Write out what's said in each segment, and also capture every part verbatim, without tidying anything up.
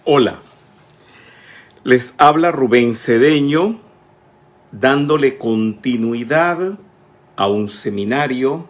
Hola, les habla Rubén Cedeño, dándole continuidad a un seminario,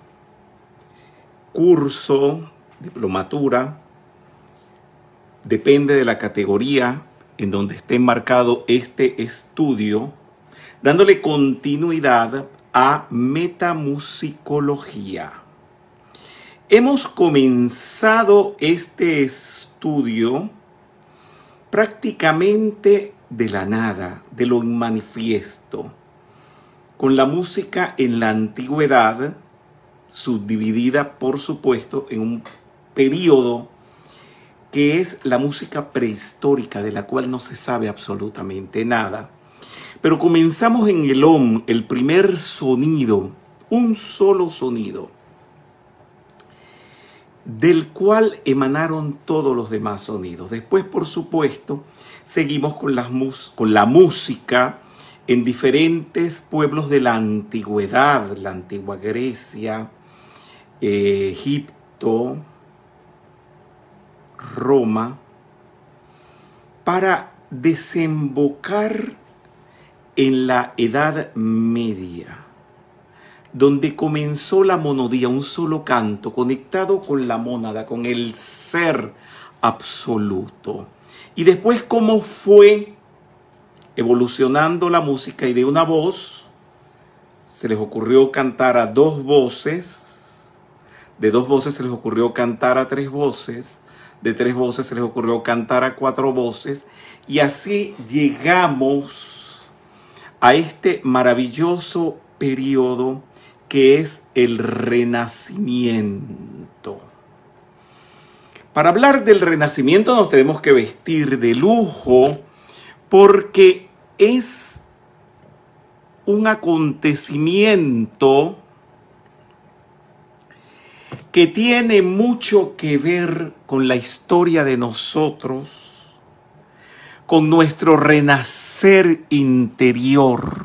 curso, diplomatura, depende de la categoría en donde esté enmarcado este estudio, dándole continuidad a metamusicología. Hemos comenzado este estudio prácticamente de la nada, de lo inmanifiesto, con la música en la antigüedad, subdividida, por supuesto, en un periodo que es la música prehistórica, de la cual no se sabe absolutamente nada. Pero comenzamos en el Om, el primer sonido, un solo sonido, del cual emanaron todos los demás sonidos. Después, por supuesto, seguimos con, las mus con la música en diferentes pueblos de la antigüedad, la antigua Grecia, eh, Egipto, Roma, para desembocar en la Edad Media, donde comenzó la monodía, un solo canto, conectado con la mónada, con el ser absoluto. Y después cómo fue evolucionando la música, y de una voz se les ocurrió cantar a dos voces, de dos voces se les ocurrió cantar a tres voces, de tres voces se les ocurrió cantar a cuatro voces, y así llegamos a este maravilloso periodo que es el Renacimiento. Para hablar del Renacimiento nos tenemos que vestir de lujo, porque es un acontecimiento que tiene mucho que ver con la historia de nosotros, con nuestro renacer interior.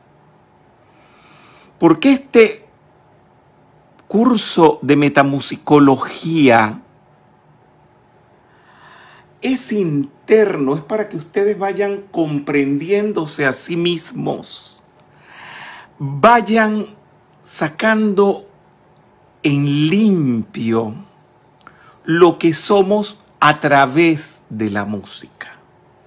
Porque este curso de metamusicología es interno, es para que ustedes vayan comprendiéndose a sí mismos, vayan sacando en limpio lo que somos a través de la música.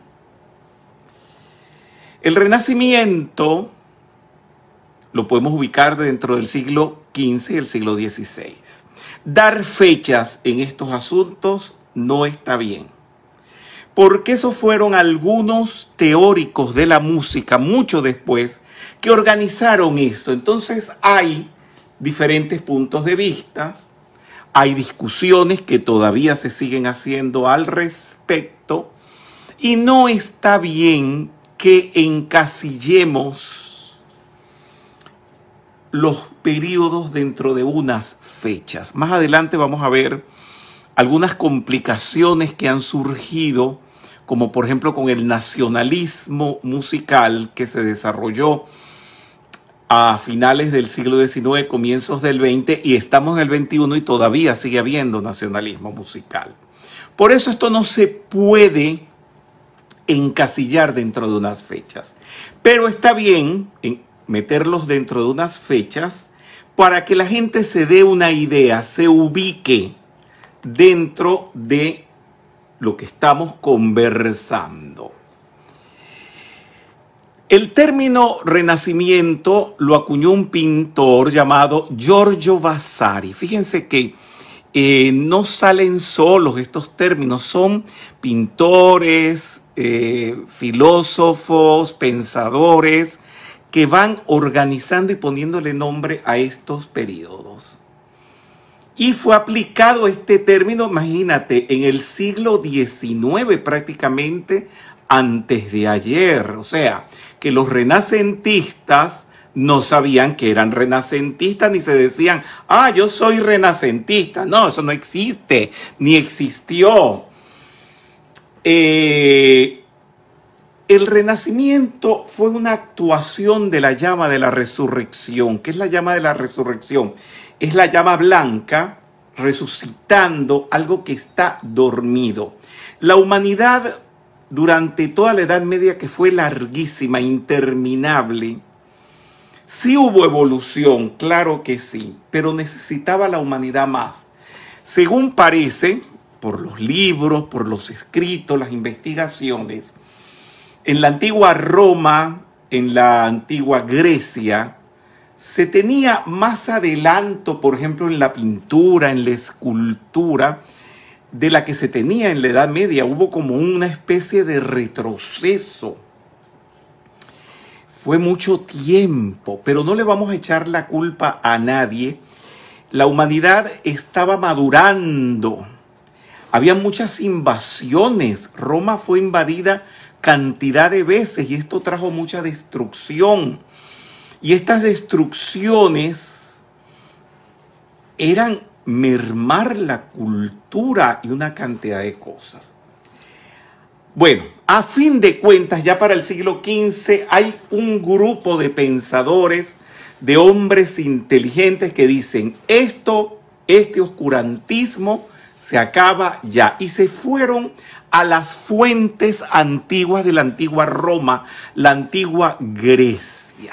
El Renacimiento lo podemos ubicar dentro del siglo quince y el siglo dieciséis. Dar fechas en estos asuntos no está bien, porque esos fueron algunos teóricos de la música, mucho después, que organizaron esto. Entonces hay diferentes puntos de vista, hay discusiones que todavía se siguen haciendo al respecto, y no está bien que encasillemos los periodos dentro de unas fechas. Más adelante vamos a ver algunas complicaciones que han surgido, como por ejemplo con el nacionalismo musical que se desarrolló a finales del siglo diecinueve, comienzos del veinte, y estamos en el veintiuno y todavía sigue habiendo nacionalismo musical. Por eso esto no se puede encasillar dentro de unas fechas, pero está bien en meterlos dentro de unas fechas para que la gente se dé una idea, se ubique dentro de lo que estamos conversando. El término Renacimiento lo acuñó un pintor llamado Giorgio Vasari. Fíjense que eh, no salen solos estos términos, son pintores, eh, filósofos, pensadores, que van organizando y poniéndole nombre a estos periodos. Y fue aplicado este término, imagínate, en el siglo diecinueve, prácticamente antes de ayer. O sea, que los renacentistas no sabían que eran renacentistas, ni se decían, ah, yo soy renacentista. No, eso no existe, ni existió. Eh... El Renacimiento fue una actuación de la llama de la resurrección. ¿Qué es la llama de la resurrección? Es la llama blanca resucitando algo que está dormido. La humanidad durante toda la Edad Media, que fue larguísima, interminable, sí hubo evolución, claro que sí, pero necesitaba la humanidad más. Según parece, por los libros, por los escritos, las investigaciones, en la antigua Roma, en la antigua Grecia, se tenía más adelanto, por ejemplo, en la pintura, en la escultura, de la que se tenía en la Edad Media. Hubo como una especie de retroceso. Fue mucho tiempo, pero no le vamos a echar la culpa a nadie. La humanidad estaba madurando. Había muchas invasiones. Roma fue invadida cantidad de veces y esto trajo mucha destrucción. Y estas destrucciones eran mermar la cultura y una cantidad de cosas. Bueno, a fin de cuentas, ya para el siglo quince hay un grupo de pensadores, de hombres inteligentes que dicen, esto, este oscurantismo se acaba ya. Y se fueron a las fuentes antiguas de la antigua Roma, la antigua Grecia.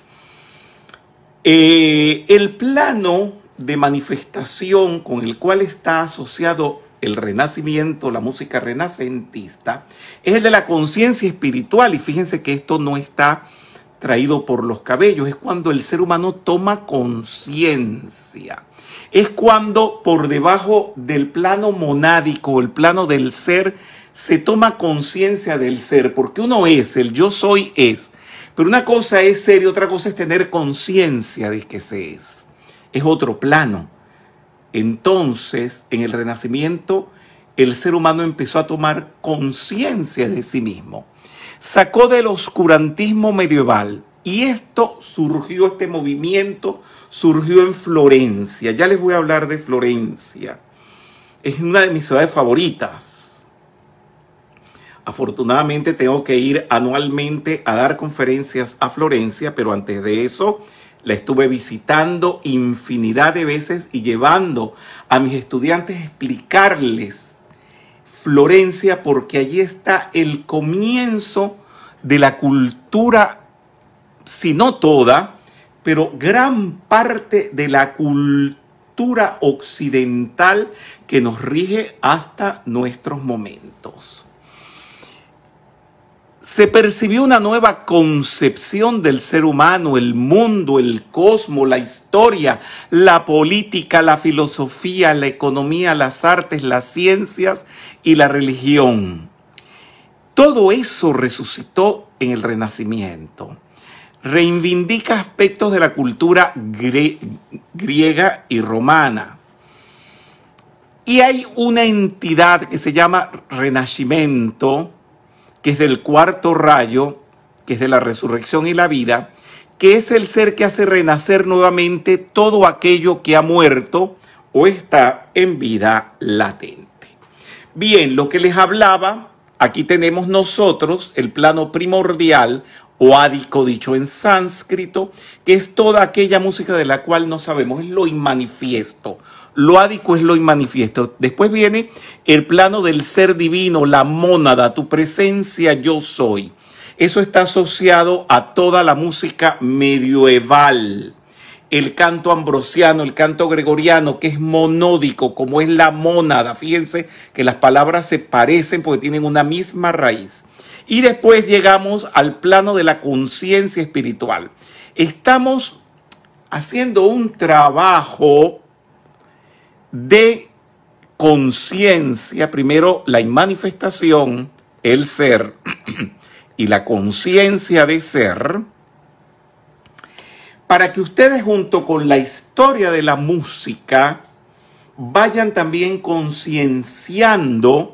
Eh, el plano de manifestación con el cual está asociado el Renacimiento, la música renacentista, es el de la conciencia espiritual. Y fíjense que esto no está traído por los cabellos, es cuando el ser humano toma conciencia. Es cuando por debajo del plano monádico, el plano del ser, se toma conciencia del ser, porque uno es, el yo soy es. Pero una cosa es ser y otra cosa es tener conciencia de que se es. Es otro plano. Entonces, en el Renacimiento, el ser humano empezó a tomar conciencia de sí mismo. Sacó del oscurantismo medieval y esto surgió, este movimiento surgió en Florencia. Ya les voy a hablar de Florencia. Es una de mis ciudades favoritas. Afortunadamente tengo que ir anualmente a dar conferencias a Florencia, pero antes de eso la estuve visitando infinidad de veces y llevando a mis estudiantes a explicarles Florencia, porque allí está el comienzo de la cultura, si no toda, pero gran parte de la cultura occidental que nos rige hasta nuestros momentos. Se percibió una nueva concepción del ser humano, el mundo, el cosmos, la historia, la política, la filosofía, la economía, las artes, las ciencias y la religión. Todo eso resucitó en el Renacimiento. Reivindica aspectos de la cultura grie- griega y romana. Y hay una entidad que se llama Renacimiento, que es del cuarto rayo, que es de la resurrección y la vida, que es el ser que hace renacer nuevamente todo aquello que ha muerto o está en vida latente. Bien, lo que les hablaba, aquí tenemos nosotros el plano primordial o ádico, dicho en sánscrito, que es toda aquella música de la cual no sabemos, es lo inmanifiesto. Lo ádico es lo inmanifiesto. Después viene el plano del ser divino, la mónada, tu presencia yo soy. Eso está asociado a toda la música medieval. El canto ambrosiano, el canto gregoriano, que es monódico, como es la mónada. Fíjense que las palabras se parecen porque tienen una misma raíz. Y después llegamos al plano de la conciencia espiritual. Estamos haciendo un trabajo de conciencia, primero la manifestación, el ser, y la conciencia de ser, para que ustedes junto con la historia de la música vayan también concienciando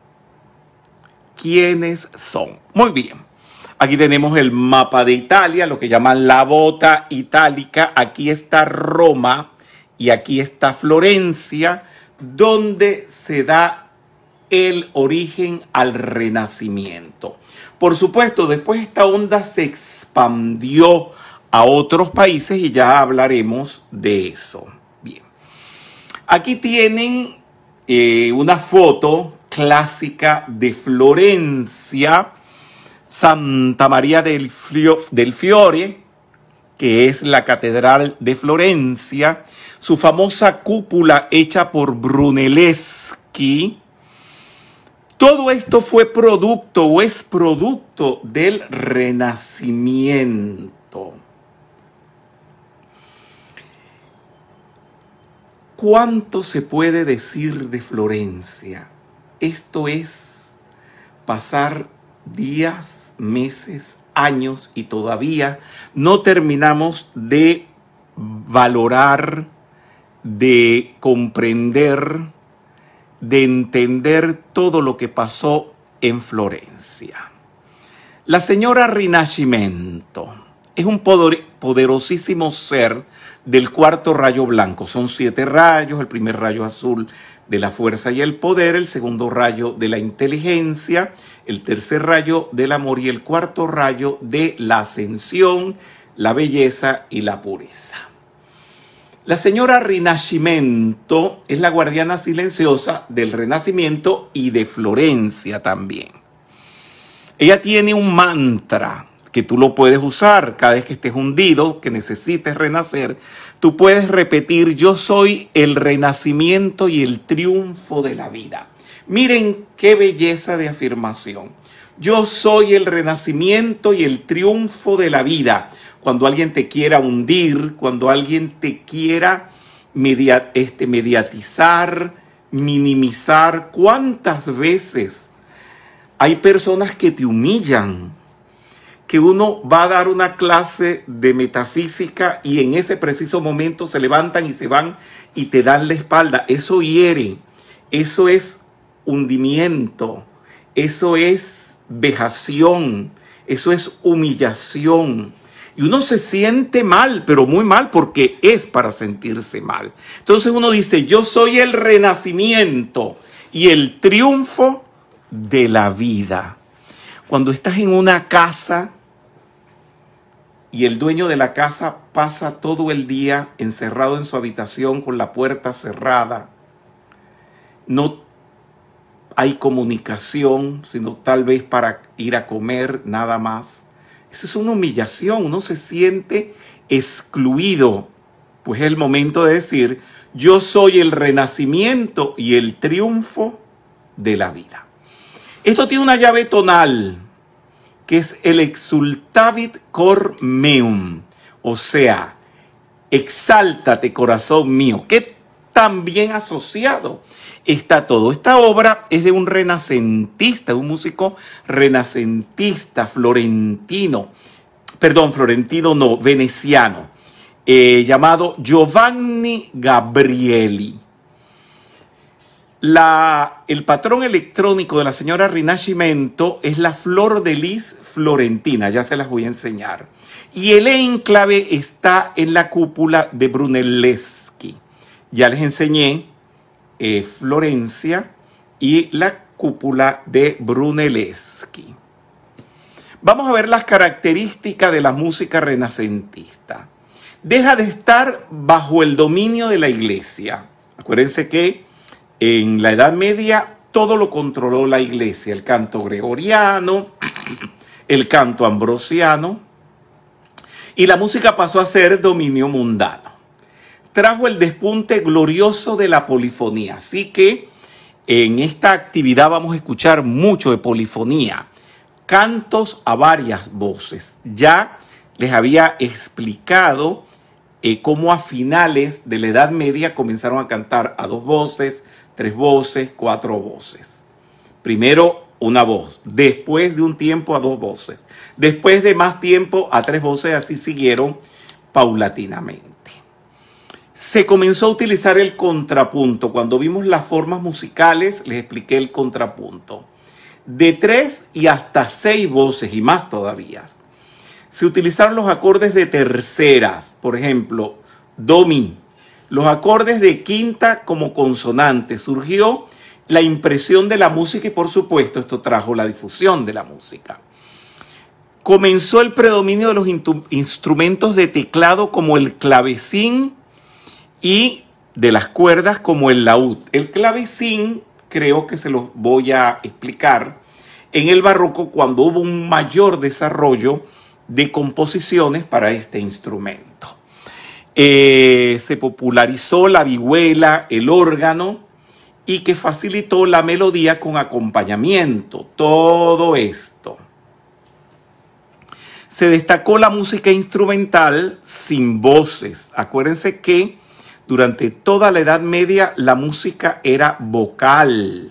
quiénes son. Muy bien, aquí tenemos el mapa de Italia, lo que llaman la bota itálica. Aquí está Roma y aquí está Florencia, donde se da el origen al Renacimiento. Por supuesto, después esta onda se expandió a otros países y ya hablaremos de eso. Bien, aquí tienen eh, una foto clásica de Florencia, Santa María del, Frio, del Fiore, que es la Catedral de Florencia, su famosa cúpula hecha por Brunelleschi. Todo esto fue producto o es producto del Renacimiento. ¿Cuánto se puede decir de Florencia? Esto es pasar días, meses, años y todavía no terminamos de valorar, de comprender, de entender todo lo que pasó en Florencia. La señora Rinascimento es un poder, poderosísimo ser del cuarto rayo blanco. Son siete rayos: el primer rayo azul de la fuerza y el poder, el segundo rayo de la inteligencia, el tercer rayo del amor y el cuarto rayo de la ascensión, la belleza y la pureza. La señora Rinascimento es la guardiana silenciosa del Renacimiento y de Florencia también. Ella tiene un mantra que tú lo puedes usar cada vez que estés hundido, que necesites renacer. Tú puedes repetir: yo soy el renacimiento y el triunfo de la vida. Miren qué belleza de afirmación. Yo soy el renacimiento y el triunfo de la vida. Cuando alguien te quiera hundir, cuando alguien te quiera media, este, mediatizar, minimizar, ¿cuántas veces hay personas que te humillan? Que uno va a dar una clase de metafísica y en ese preciso momento se levantan y se van y te dan la espalda. Eso hiere, eso es hundimiento, eso es vejación, eso es humillación. Y uno se siente mal, pero muy mal, porque es para sentirse mal. Entonces uno dice: yo soy el renacimiento y el triunfo de la vida. Cuando estás en una casa y el dueño de la casa pasa todo el día encerrado en su habitación con la puerta cerrada, no hay comunicación, sino tal vez para ir a comer, nada más. Eso es una humillación, uno se siente excluido. Pues es el momento de decir: yo soy el renacimiento y el triunfo de la vida. Esto tiene una llave tonal, que es el exultavit cor meum, o sea, exáltate corazón mío, que también asociado está todo. Esta obra es de un renacentista, un músico renacentista florentino, perdón, florentino no, veneciano, eh, llamado Giovanni Gabrieli. La, el patrón electrónico de la señora Rinascimento es la flor de lis florentina, ya se las voy a enseñar. Y el enclave está en la cúpula de Brunelleschi. Ya les enseñé eh, Florencia y la cúpula de Brunelleschi. Vamos a ver las características de la música renacentista. Deja de estar bajo el dominio de la iglesia. Acuérdense que en la Edad Media todo lo controló la iglesia: el canto gregoriano, el canto ambrosiano, y la música pasó a ser dominio mundano. Trajo el despunte glorioso de la polifonía, así que en esta actividad vamos a escuchar mucho de polifonía, cantos a varias voces. Ya les había explicado eh, cómo a finales de la Edad Media comenzaron a cantar a dos voces, tres voces, cuatro voces. Primero una voz, después de un tiempo a dos voces, después de más tiempo a tres voces, así siguieron paulatinamente. Se comenzó a utilizar el contrapunto. Cuando vimos las formas musicales, les expliqué el contrapunto. De tres y hasta seis voces y más todavía. Se utilizaron los acordes de terceras, por ejemplo, do, mi. Los acordes de quinta como consonante. Surgió la impresión de la música y, por supuesto, esto trajo la difusión de la música. Comenzó el predominio de los instrumentos de teclado como el clavecín y de las cuerdas como el laúd. El clavecín creo que se los voy a explicar en el barroco cuando hubo un mayor desarrollo de composiciones para este instrumento. Eh, se popularizó la vihuela, el órgano, y que facilitó la melodía con acompañamiento. Todo esto. Se destacó la música instrumental sin voces. Acuérdense que durante toda la Edad Media la música era vocal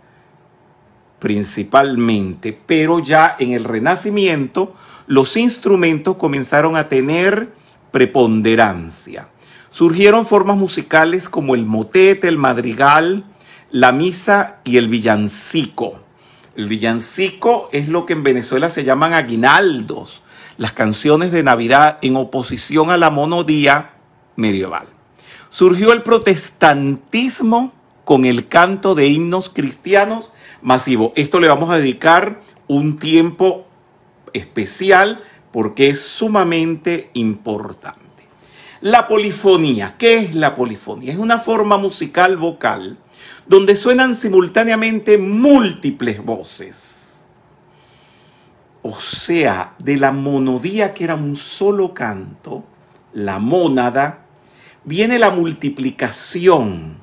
principalmente, pero ya en el Renacimiento los instrumentos comenzaron a tener preponderancia. Surgieron formas musicales como el motete, el madrigal, la misa y el villancico. El villancico es lo que en Venezuela se llaman aguinaldos, las canciones de Navidad en oposición a la monodía medieval. Surgió el protestantismo con el canto de himnos cristianos masivo. Esto le vamos a dedicar un tiempo especial porque es sumamente importante. La polifonía. ¿Qué es la polifonía? Es una forma musical vocal donde suenan simultáneamente múltiples voces. O sea, de la monodía, que era un solo canto, la mónada, viene la multiplicación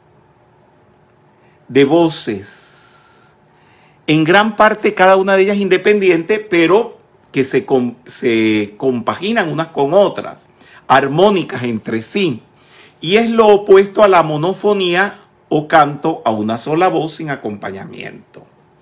de voces. En gran parte cada una de ellas independiente, pero que se, se compaginan unas con otras, armónicas entre sí. Y es lo opuesto a la monofonía o canto a una sola voz sin acompañamiento.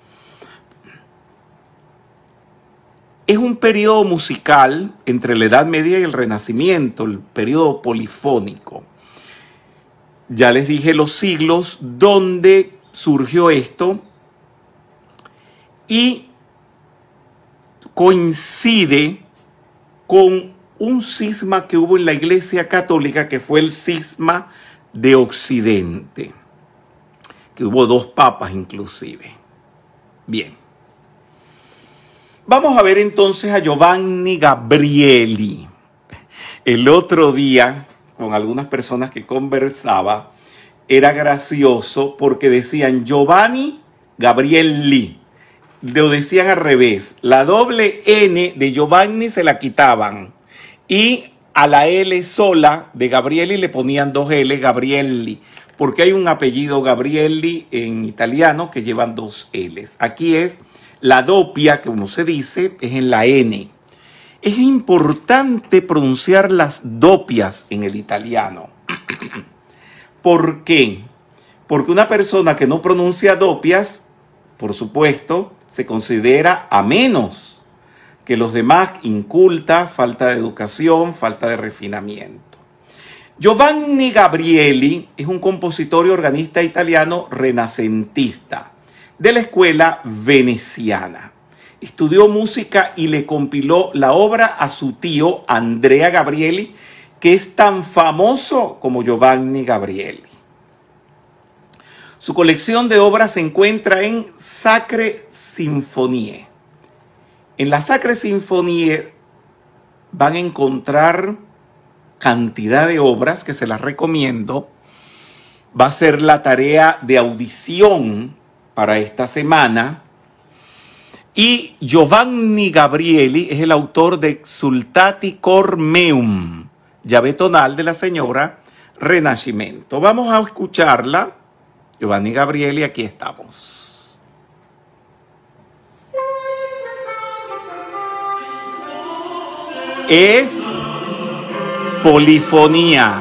Es un periodo musical entre la Edad Media y el Renacimiento, el periodo polifónico. Ya les dije los siglos donde surgió esto y coincide con un cisma que hubo en la Iglesia Católica, que fue el cisma de Occidente, que hubo dos papas inclusive. Bien. Vamos a ver entonces a Giovanni Gabrieli. El otro día, con algunas personas que conversaba, era gracioso porque decían Giovanni Gabrieli. Lo decían al revés. La doble N de Giovanni se la quitaban. Y a la L sola de Gabrieli le ponían dos L, Gabrielli. Porque hay un apellido Gabrielli en italiano que llevan dos L's. Aquí es la doppia, que como se dice, es en la N. Es importante pronunciar las doppias en el italiano. ¿Por qué? Porque una persona que no pronuncia doppias, por supuesto, se considera a menos que los demás, inculta, falta de educación, falta de refinamiento. Giovanni Gabrieli es un compositor y organista italiano renacentista de la escuela veneciana. Estudió música y le compiló la obra a su tío Andrea Gabrieli, que es tan famoso como Giovanni Gabrieli. Su colección de obras se encuentra en Sacre Sinfonie. En la Sacre Sinfonie van a encontrar cantidad de obras que se las recomiendo. Va a ser la tarea de audición para esta semana. Y Giovanni Gabrieli es el autor de Exsultati Cor Meum, llave tonal de la señora Renacimiento. Vamos a escucharla. Giovanni Gabrieli, aquí estamos. Es polifonía.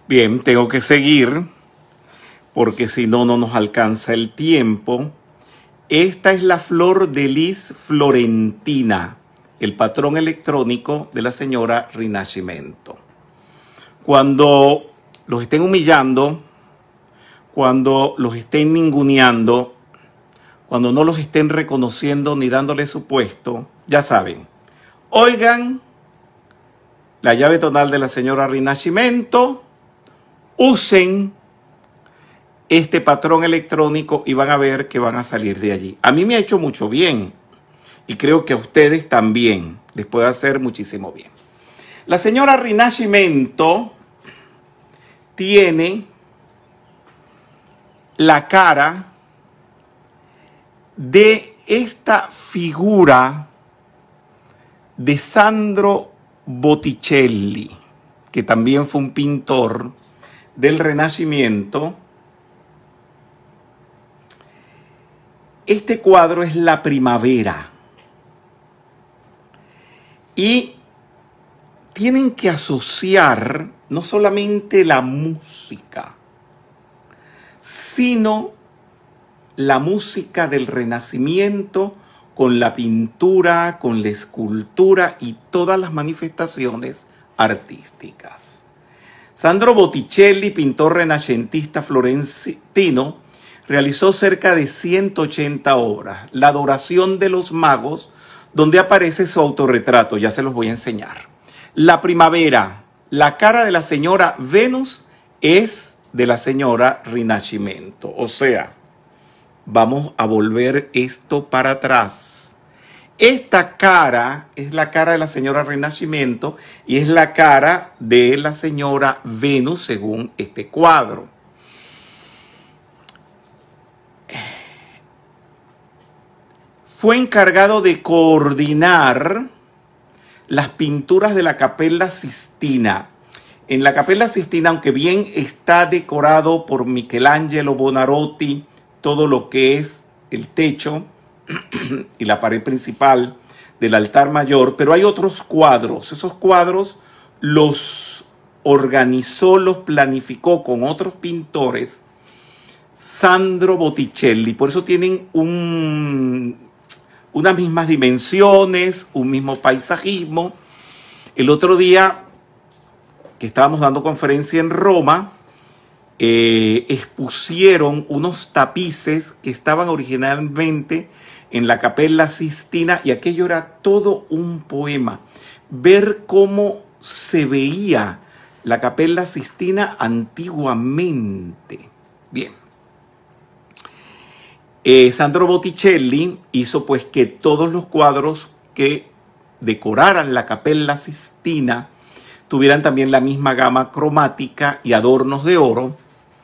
Bien, tengo que seguir porque si no, no nos alcanza el tiempo. Esta es la flor de lis florentina, el patrón electrónico de la señora Rinascimento. Cuando los estén humillando, cuando los estén ninguneando, cuando no los estén reconociendo ni dándole su puesto, ya saben, oigan la llave tonal de la señora Rinascimento, usen este patrón electrónico y van a ver que van a salir de allí. A mí me ha hecho mucho bien y creo que a ustedes también les puede hacer muchísimo bien. La señora Rinascimento tiene la cara de esta figura de Sandro Botticelli, que también fue un pintor del Renacimiento. Este cuadro es La Primavera y tienen que asociar no solamente la música, sino la música del Renacimiento con la pintura, con la escultura y todas las manifestaciones artísticas. Sandro Botticelli, pintor renacentista florentino, realizó cerca de ciento ochenta obras. La Adoración de los Magos, donde aparece su autorretrato, ya se los voy a enseñar. La Primavera, la cara de la señora Venus es de la señora Rinascimento. O sea, vamos a volver esto para atrás. Esta cara es la cara de la señora Rinascimento y es la cara de la señora Venus según este cuadro. Fue encargado de coordinar las pinturas de la Capella Sistina. En la Capella Sistina, aunque bien está decorado por Michelangelo Buonarroti, todo lo que es el techo y la pared principal del altar mayor, pero hay otros cuadros. Esos cuadros los organizó, los planificó con otros pintores Sandro Botticelli. Por eso tienen un, unas mismas dimensiones, un mismo paisajismo. El otro día que estábamos dando conferencia en Roma, eh, expusieron unos tapices que estaban originalmente en la Capella Sistina y aquello era todo un poema. Ver cómo se veía la Capella Sistina antiguamente. Bien. Eh, Sandro Botticelli hizo pues que todos los cuadros que decoraran la Capella Sistina tuvieran también la misma gama cromática y adornos de oro.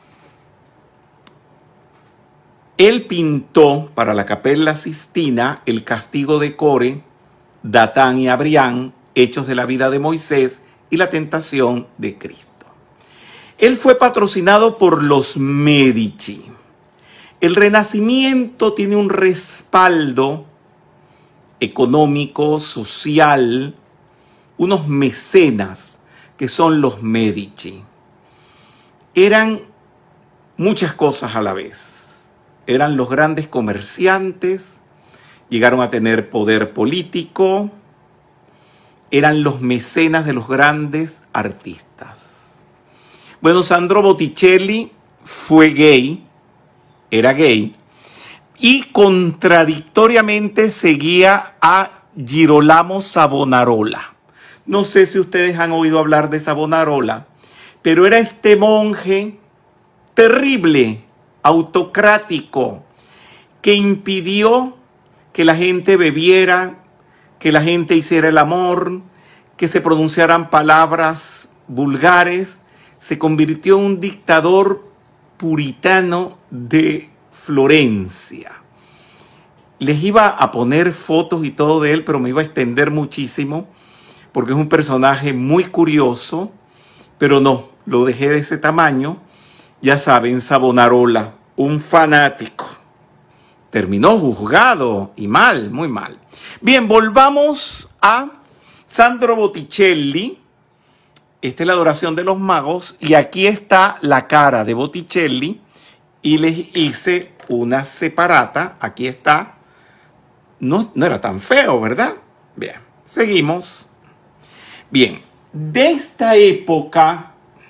Él pintó para la Capella Sistina El Castigo de Core, Datán y Abrián, Hechos de la vida de Moisés y la Tentación de Cristo. Él fue patrocinado por los Medici. El Renacimiento tiene un respaldo económico, social, unos mecenas que son los Medici. Eran muchas cosas a la vez. Eran los grandes comerciantes, llegaron a tener poder político, eran los mecenas de los grandes artistas. Bueno, Sandro Botticelli fue gay, era gay, y contradictoriamente seguía a Girolamo Savonarola. No sé si ustedes han oído hablar de Savonarola, pero era este monje terrible, autocrático, que impidió que la gente bebiera, que la gente hiciera el amor, que se pronunciaran palabras vulgares. Se convirtió en un dictador puritano de Florencia. Les iba a poner fotos y todo de él, pero me iba a extender muchísimo porque es un personaje muy curioso, pero no, lo dejé de ese tamaño. Ya saben, Savonarola, un fanático. Terminó juzgado y mal, muy mal. Bien, volvamos a Sandro Botticelli. esta es la adoración de los magos y aquí está la cara de Botticelli y les hice una separata. Aquí está. No, no era tan feo, ¿verdad? Bien, seguimos. Bien, de esta época,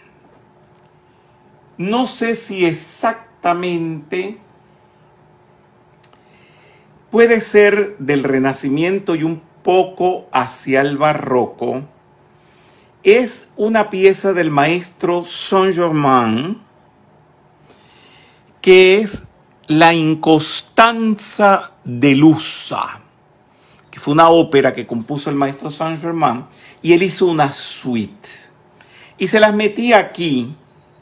no sé si exactamente puede ser del Renacimiento y un poco hacia el Barroco. Es una pieza del maestro Saint-Germain que es La Incostanza delusa, que fue una ópera que compuso el maestro Saint-Germain y él hizo una suite. Y se las metí aquí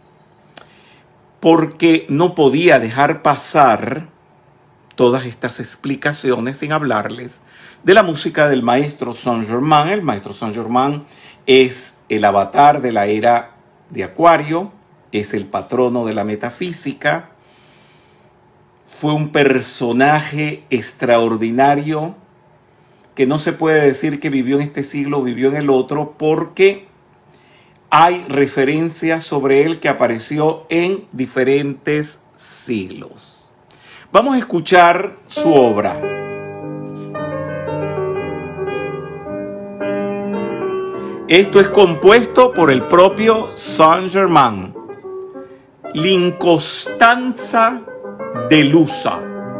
porque no podía dejar pasar todas estas explicaciones sin hablarles de la música del maestro Saint-Germain. El maestro Saint-Germain es el avatar de la era de Acuario, es el patrono de la metafísica, fue un personaje extraordinario que no se puede decir que vivió en este siglo o vivió en el otro, porque hay referencias sobre él que apareció en diferentes siglos. Vamos a escuchar su obra. Esto es compuesto por el propio Saint-Germain. L'Incostanza delusa.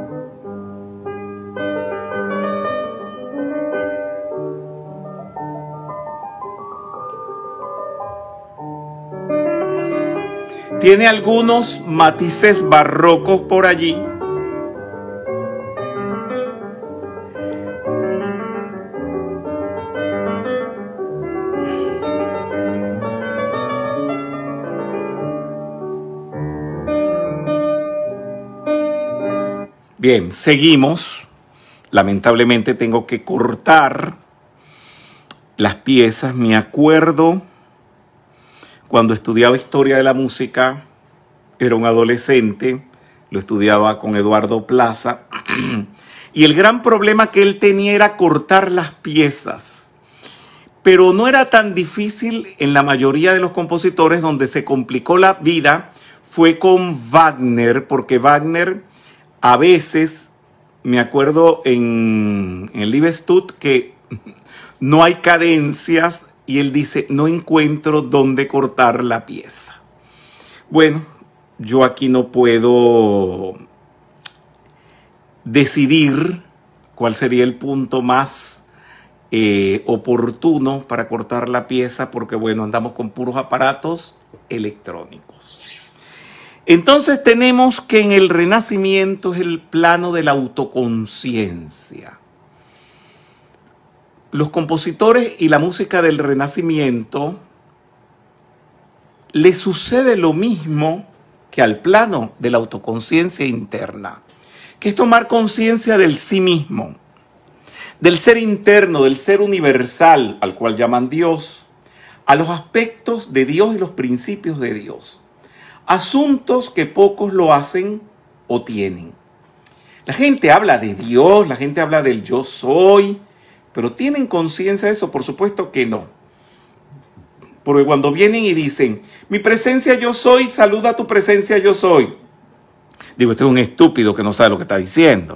Tiene algunos matices barrocos por allí. Bien, seguimos. Lamentablemente tengo que cortar las piezas. Me acuerdo cuando estudiaba historia de la música, era un adolescente, lo estudiaba con Eduardo Plaza, y el gran problema que él tenía era cortar las piezas. Pero no era tan difícil en la mayoría de los compositores. Donde se complicó la vida fue con Wagner, porque Wagner a veces, me acuerdo en, en el Liebestod, que no hay cadencias y él dice, no encuentro dónde cortar la pieza. Bueno, yo aquí no puedo decidir cuál sería el punto más eh, oportuno para cortar la pieza, porque bueno, andamos con puros aparatos electrónicos. Entonces tenemos que en el Renacimiento es el plano de la autoconciencia. Los compositores y la música del Renacimiento le sucede lo mismo que al plano de la autoconciencia interna, que es tomar conciencia del sí mismo, del ser interno, del ser universal, al cual llaman Dios, a los aspectos de Dios y los principios de Dios. Asuntos que pocos lo hacen o tienen. La gente habla de Dios, la gente habla del yo soy, pero ¿tienen conciencia de eso? Por supuesto que no. Porque cuando vienen y dicen, mi presencia yo soy, saluda a tu presencia yo soy. Digo, este es un estúpido que no sabe lo que está diciendo.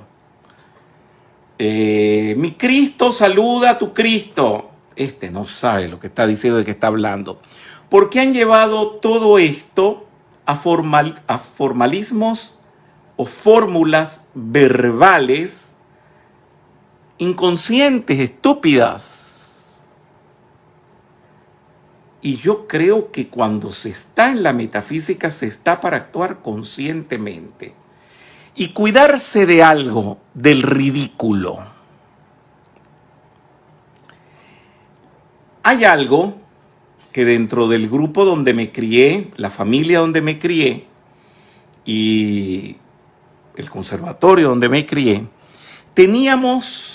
Eh, mi Cristo, saluda a tu Cristo. Este no sabe lo que está diciendo, de qué está hablando. Porque han llevado todo esto a, formal, a formalismos o fórmulas verbales inconscientes, estúpidas. Y yo creo que cuando se está en la metafísica se está para actuar conscientemente y cuidarse de algo, del ridículo. Hay algo que dentro del grupo donde me crié, la familia donde me crié y el conservatorio donde me crié, teníamos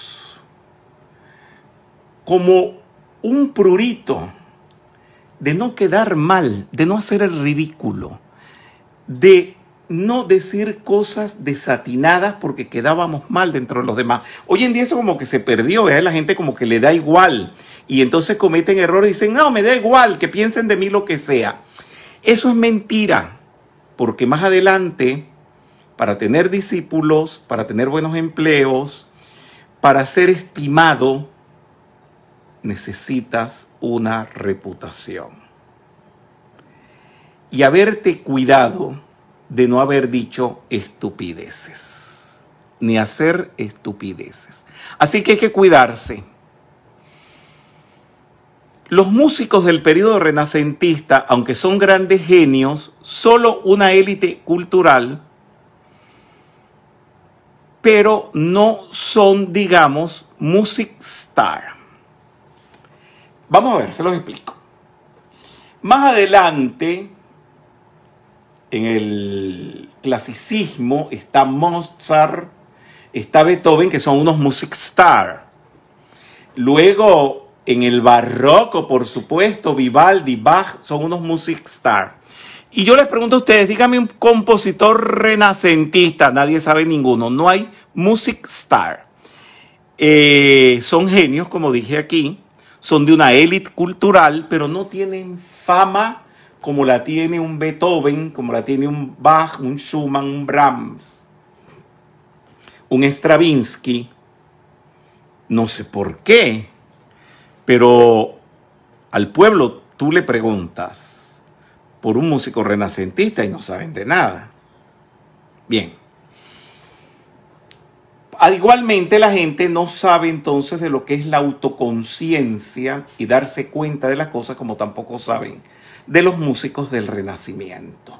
como un prurito de no quedar mal, de no hacer el ridículo, de no decir cosas desatinadas porque quedábamos mal dentro de los demás. Hoy en día eso como que se perdió, ¿eh? La gente como que le da igual y entonces cometen errores y dicen, no, me da igual, que piensen de mí lo que sea. Eso es mentira, porque más adelante, para tener discípulos, para tener buenos empleos, para ser estimado, necesitas una reputación. Y haberte cuidado de no haber dicho estupideces, ni hacer estupideces. Así que hay que cuidarse. Los músicos del periodo renacentista, aunque son grandes genios, solo una élite cultural, pero no son, digamos, music star. Vamos a ver, se los explico. Más adelante, en el clasicismo, está Mozart, está Beethoven, que son unos music star. Luego, en el barroco, por supuesto, Vivaldi, Bach, son unos music star. Y yo les pregunto a ustedes, díganme un compositor renacentista, nadie sabe ninguno, no hay music star. Eh, son genios, como dije aquí, son de una élite cultural, pero no tienen fama como la tiene un Beethoven, como la tiene un Bach, un Schumann, un Brahms, un Stravinsky. No sé por qué, pero al pueblo tú le preguntas por un músico renacentista y no saben de nada. Bien. Igualmente la gente no sabe entonces de lo que es la autoconciencia y darse cuenta de las cosas, como tampoco saben de los músicos del Renacimiento.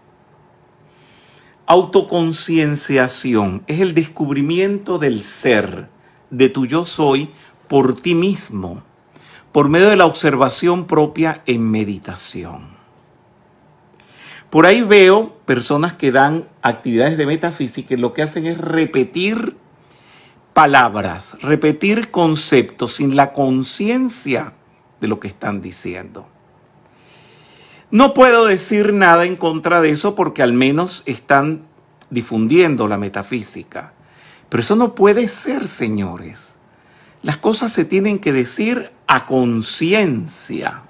Autoconcienciación es el descubrimiento del ser, de tu yo soy, por ti mismo, por medio de la observación propia en meditación. Por ahí veo personas que dan actividades de metafísica y lo que hacen es repetir palabras, repetir conceptos sin la conciencia de lo que están diciendo. No puedo decir nada en contra de eso porque al menos están difundiendo la metafísica. Pero eso no puede ser, señores. Las cosas se tienen que decir a conciencia.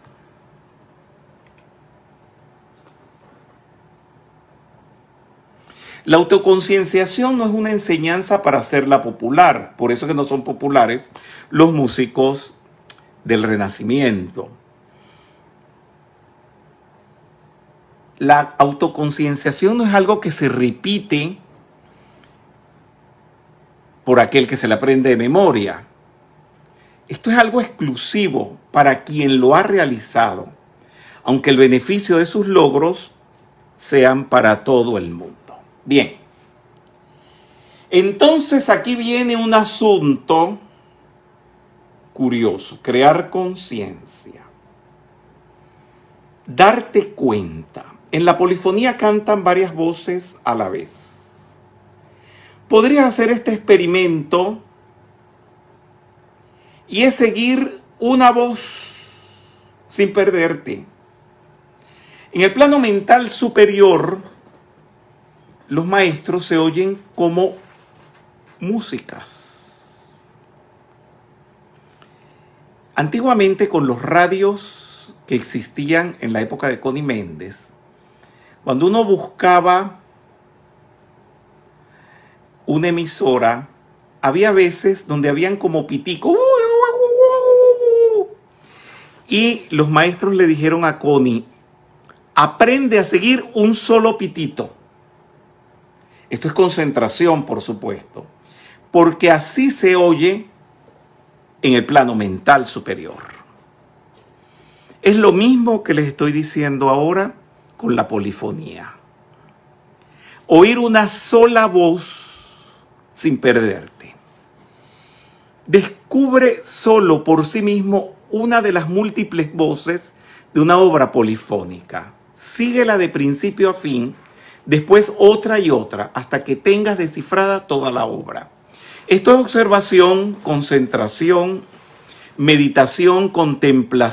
La autoconcienciación no es una enseñanza para hacerla popular. Por eso que no son populares los músicos del Renacimiento. La autoconcienciación no es algo que se repite por aquel que se la aprende de memoria. Esto es algo exclusivo para quien lo ha realizado, aunque el beneficio de sus logros sean para todo el mundo. Bien. Entonces aquí viene un asunto curioso, crear conciencia. Darte cuenta. En la polifonía cantan varias voces a la vez. Podrías hacer este experimento y es seguir una voz sin perderte. En el plano mental superior, los maestros se oyen como músicas. Antiguamente, con los radios que existían en la época de Connie Méndez, cuando uno buscaba una emisora, había veces donde habían como piticos. Y los maestros le dijeron a Connie, aprende a seguir un solo pitito. Esto es concentración, por supuesto, porque así se oye en el plano mental superior. Es lo mismo que les estoy diciendo ahora con la polifonía. Oír una sola voz sin perderte. Descubre solo por sí mismo una de las múltiples voces de una obra polifónica. Síguela de principio a fin, después otra y otra, hasta que tengas descifrada toda la obra. Esto es observación, concentración, meditación,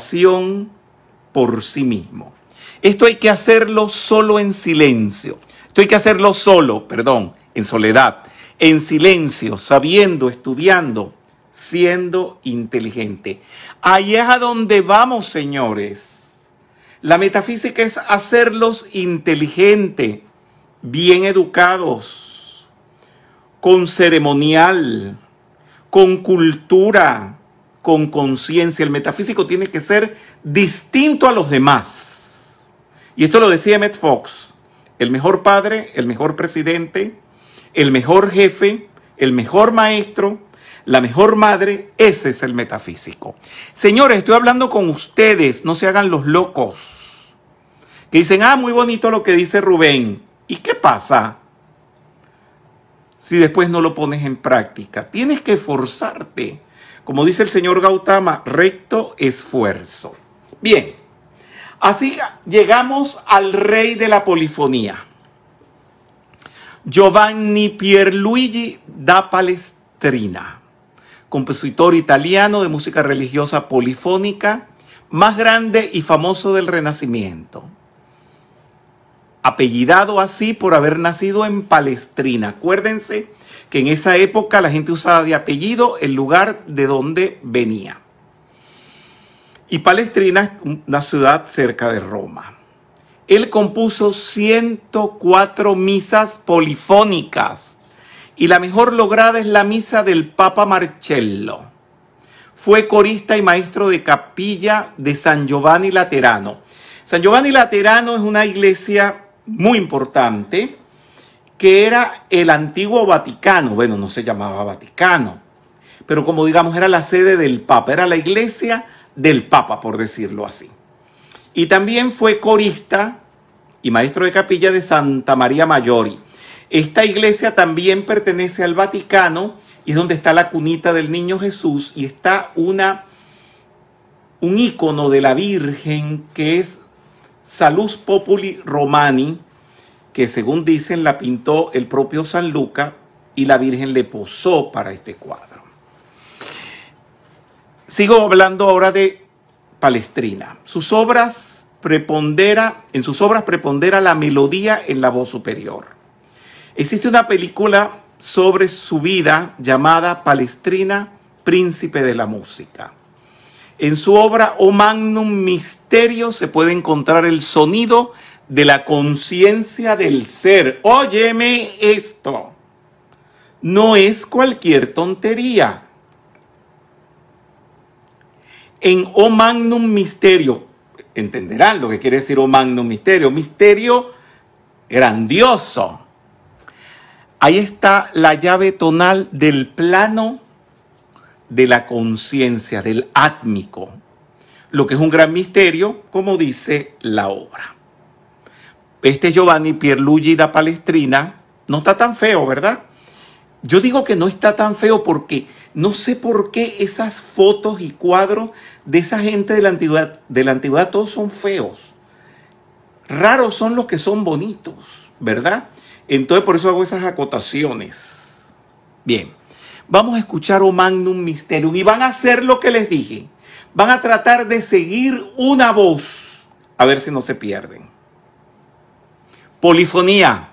contemplación por sí mismo. Esto hay que hacerlo solo en silencio. Esto Esto hay que hacerlo solo, perdón, en soledad, en silencio, sabiendo, estudiando, siendo inteligente. Ahí es a donde vamos, señores. La metafísica es hacerlos inteligentes, bien educados, con ceremonial, con cultura, con conciencia. El metafísico tiene que ser distinto a los demás. Y esto lo decía Emmett Fox: el mejor padre, el mejor presidente, el mejor jefe, el mejor maestro, la mejor madre, ese es el metafísico. Señores, estoy hablando con ustedes, no se hagan los locos. Que dicen, ah, muy bonito lo que dice Rubén. ¿Y qué pasa si después no lo pones en práctica? Tienes que esforzarte. Como dice el señor Gautama, recto esfuerzo. Bien, así llegamos al rey de la polifonía, Giovanni Pierluigi da Palestrina, compositor italiano de música religiosa polifónica, más grande y famoso del Renacimiento. Apellidado así por haber nacido en Palestrina. Acuérdense que en esa época la gente usaba de apellido el lugar de donde venía. Y Palestrina es una ciudad cerca de Roma. Él compuso ciento cuatro misas polifónicas y la mejor lograda es la misa del Papa Marcello. Fue corista y maestro de capilla de San Giovanni Laterano. San Giovanni Laterano es una iglesia muy importante que era el antiguo Vaticano. Bueno, no se llamaba Vaticano, pero como digamos era la sede del Papa, era la iglesia del Papa, por decirlo así. Y también fue corista y maestro de capilla de Santa María Maggiore. Esta iglesia también pertenece al Vaticano y es donde está la cunita del niño Jesús y está una, un ícono de la Virgen que es Salus Populi Romani, que según dicen la pintó el propio San Luca y la Virgen le posó para este cuadro. Sigo hablando ahora de Palestrina. Sus obras prepondera, en sus obras prepondera la melodía en la voz superior. Existe una película sobre su vida llamada Palestrina, Príncipe de la Música. En su obra O Magnum Mysterio se puede encontrar el sonido de la conciencia del ser. Óyeme esto. No es cualquier tontería. En O Magnum Mysterio, entenderán lo que quiere decir O Magnum Mysterio, misterio grandioso. Ahí está la llave tonal del plano de la conciencia, del átmico, lo que es un gran misterio, como dice la obra. Este Giovanni Pierluigi da Palestrina no está tan feo, ¿verdad? Yo digo que no está tan feo porque no sé por qué esas fotos y cuadros de esa gente de la antigüedad, de la antigüedad todos son feos. Raros son los que son bonitos, ¿verdad? Entonces por eso hago esas acotaciones. Bien, vamos a escuchar O Magnum Mysterium y van a hacer lo que les dije. Van a tratar de seguir una voz, a ver si no se pierden. Polifonía.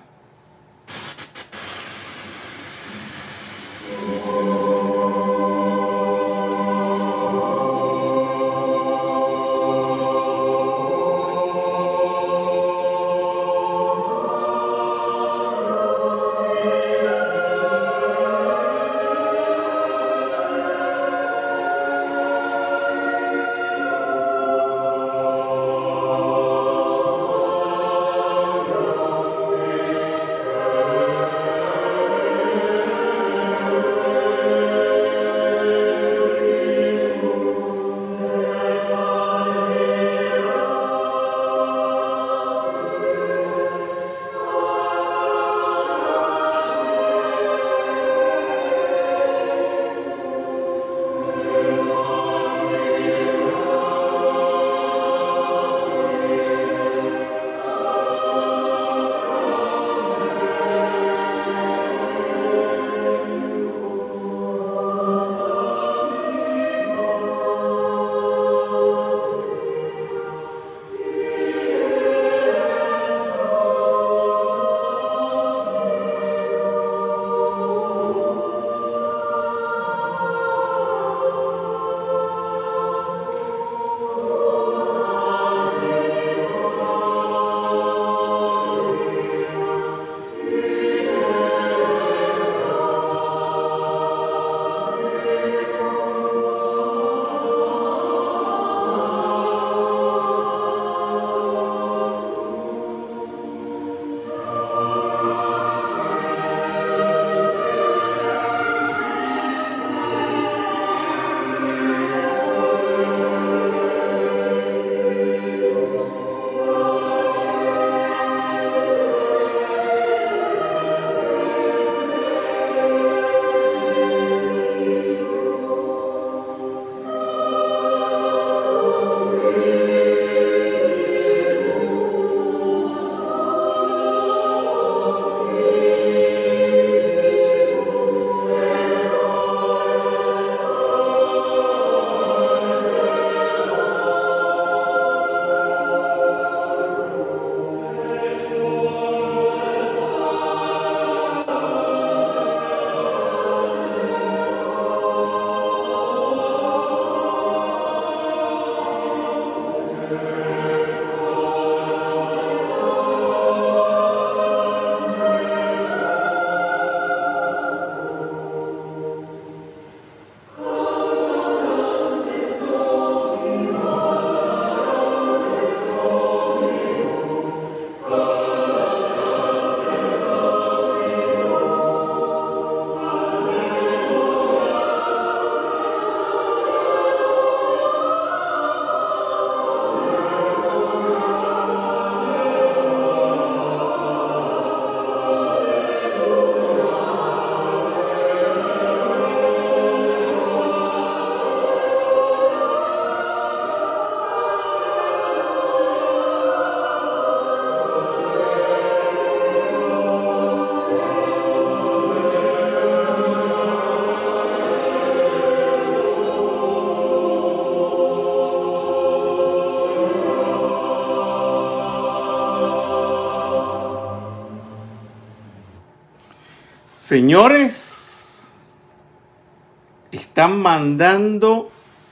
Señores, están mandando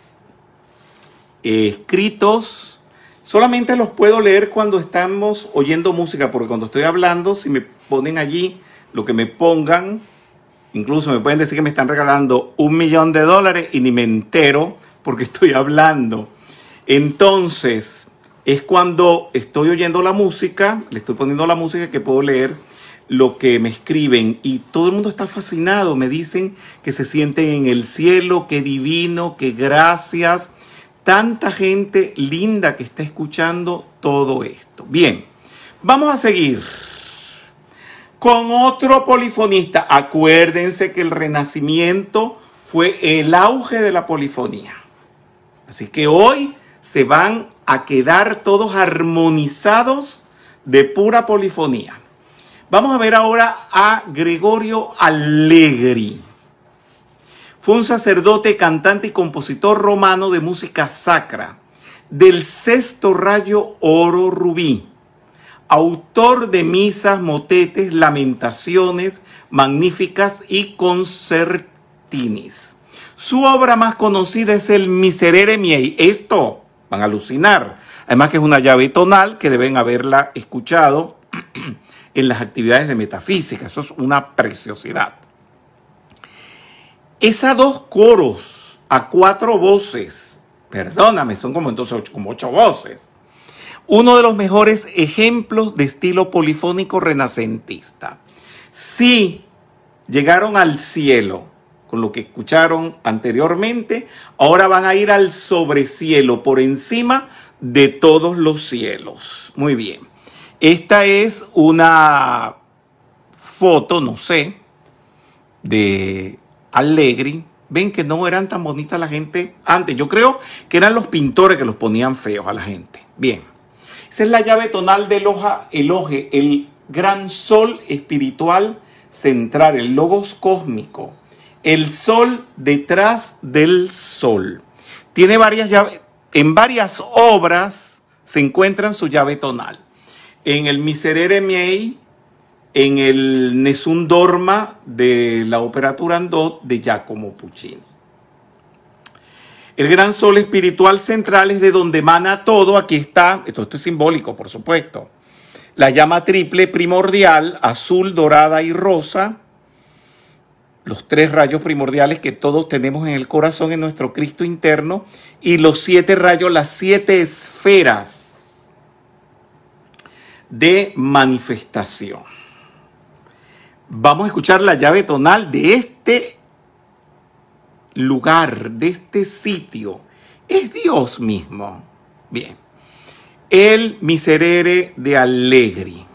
eh, escritos. Solamente los puedo leer cuando estamos oyendo música, porque cuando estoy hablando, si me ponen allí lo que me pongan, incluso me pueden decir que me están regalando un millón de dólares y ni me entero porque estoy hablando. Entonces, es cuando estoy oyendo la música, le estoy poniendo la música, que puedo leer lo que me escriben. Y todo el mundo está fascinado. Me dicen que se sienten en el cielo, que divino, que gracias. Tanta gente linda que está escuchando todo esto. Bien, vamos a seguir con otro polifonista. Acuérdense que el Renacimiento fue el auge de la polifonía. Así que hoy se van a quedar todos armonizados de pura polifonía. Vamos a ver ahora a Gregorio Allegri. Fue un sacerdote, cantante y compositor romano de música sacra, del sexto rayo oro rubí. Autor de misas, motetes, lamentaciones magníficas y concertinis. Su obra más conocida es el Miserere Miei. Esto van a alucinar. Además que es una llave tonal que deben haberla escuchado en las actividades de metafísica. Eso es una preciosidad. Esas dos coros a cuatro voces, perdóname, son como entonces ocho, como ocho voces. Uno de los mejores ejemplos de estilo polifónico renacentista. Si llegaron al cielo con lo que escucharon anteriormente, ahora van a ir al sobreccielo, por encima de todos los cielos. Muy bien. Esta es una foto, no sé, de Allegri. Ven que no eran tan bonitas la gente antes. Yo creo que eran los pintores que los ponían feos a la gente. Bien. Esa es la llave tonal del eloge, el gran sol espiritual central, el logos cósmico, el sol detrás del sol. Tiene varias llaves, en varias obras se encuentran su llave tonal. En el Miserere Miei, en el Nessun Dorma de la ópera Turandot de Giacomo Puccini. El gran sol espiritual central es de donde emana todo. Aquí está, esto, esto es simbólico, por supuesto. La llama triple primordial, azul, dorada y rosa. Los tres rayos primordiales que todos tenemos en el corazón, en nuestro Cristo interno. Y los siete rayos, las siete esferas de manifestación. Vamos a escuchar la llave tonal de este lugar, de este sitio. Es Dios mismo. Bien. El Miserere de Allegri.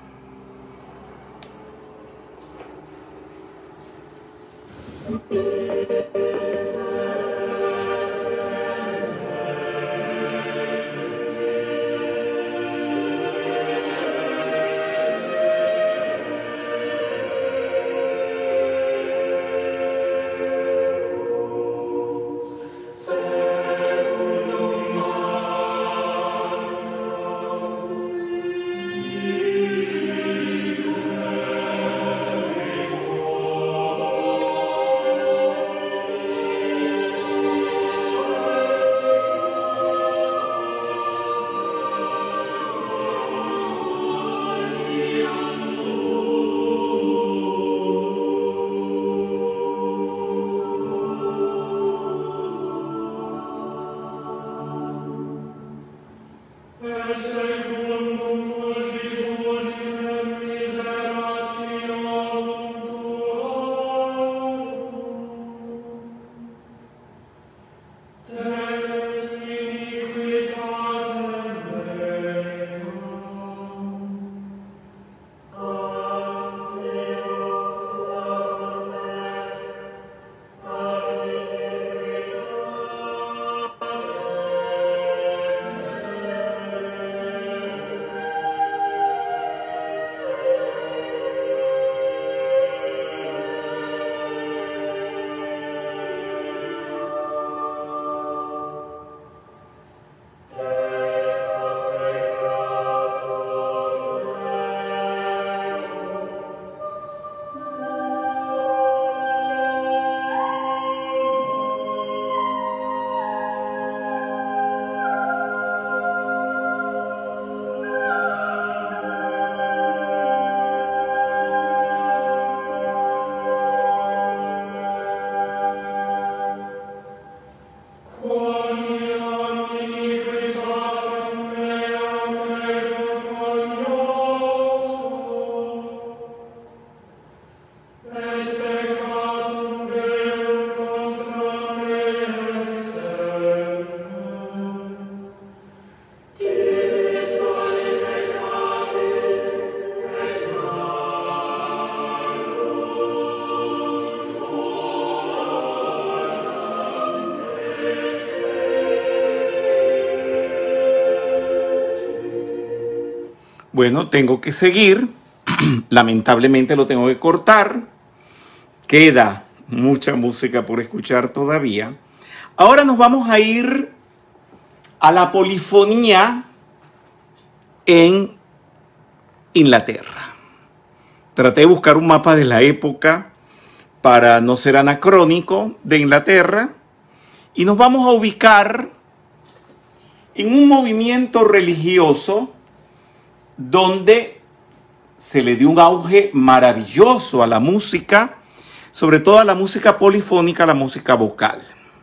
Bueno, tengo que seguir. Lamentablemente lo tengo que cortar. Queda mucha música por escuchar todavía. Ahora nos vamos a ir a la polifonía en Inglaterra. Traté de buscar un mapa de la época para no ser anacrónico de Inglaterra. Y nos vamos a ubicar en un movimiento religioso donde se le dio un auge maravilloso a la música, sobre todo a la música polifónica, a la música vocal.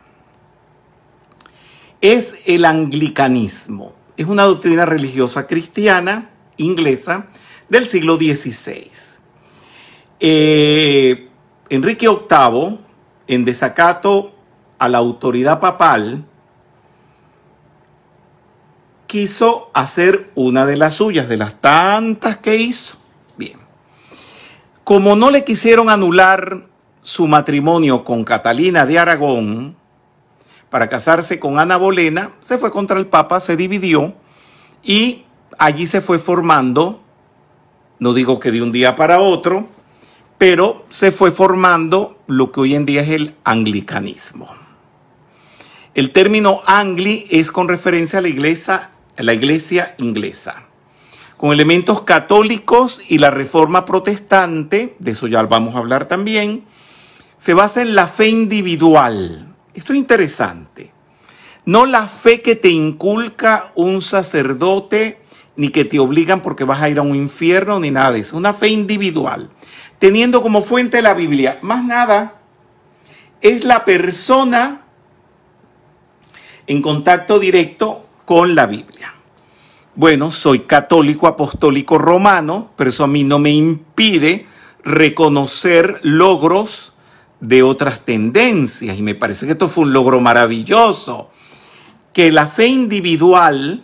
Es el anglicanismo. Es una doctrina religiosa cristiana inglesa del siglo dieciséis. Eh, Enrique octavo, en desacato a la autoridad papal, quiso hacer una de las suyas, de las tantas que hizo. Bien. Como no le quisieron anular su matrimonio con Catalina de Aragón para casarse con Ana Bolena, se fue contra el Papa, se dividió y allí se fue formando, no digo que de un día para otro, pero se fue formando lo que hoy en día es el anglicanismo. El término angli es con referencia a la iglesia la iglesia inglesa, con elementos católicos, y la reforma protestante, de eso ya vamos a hablar también, se basa en la fe individual. Esto es interesante. No la fe que te inculca un sacerdote, ni que te obligan porque vas a ir a un infierno, ni nada de eso. Una fe individual, teniendo como fuente la Biblia. Más nada, es la persona en contacto directo con la Biblia. Bueno, soy católico apostólico romano, pero eso a mí no me impide reconocer logros de otras tendencias, y me parece que esto fue un logro maravilloso, que la fe individual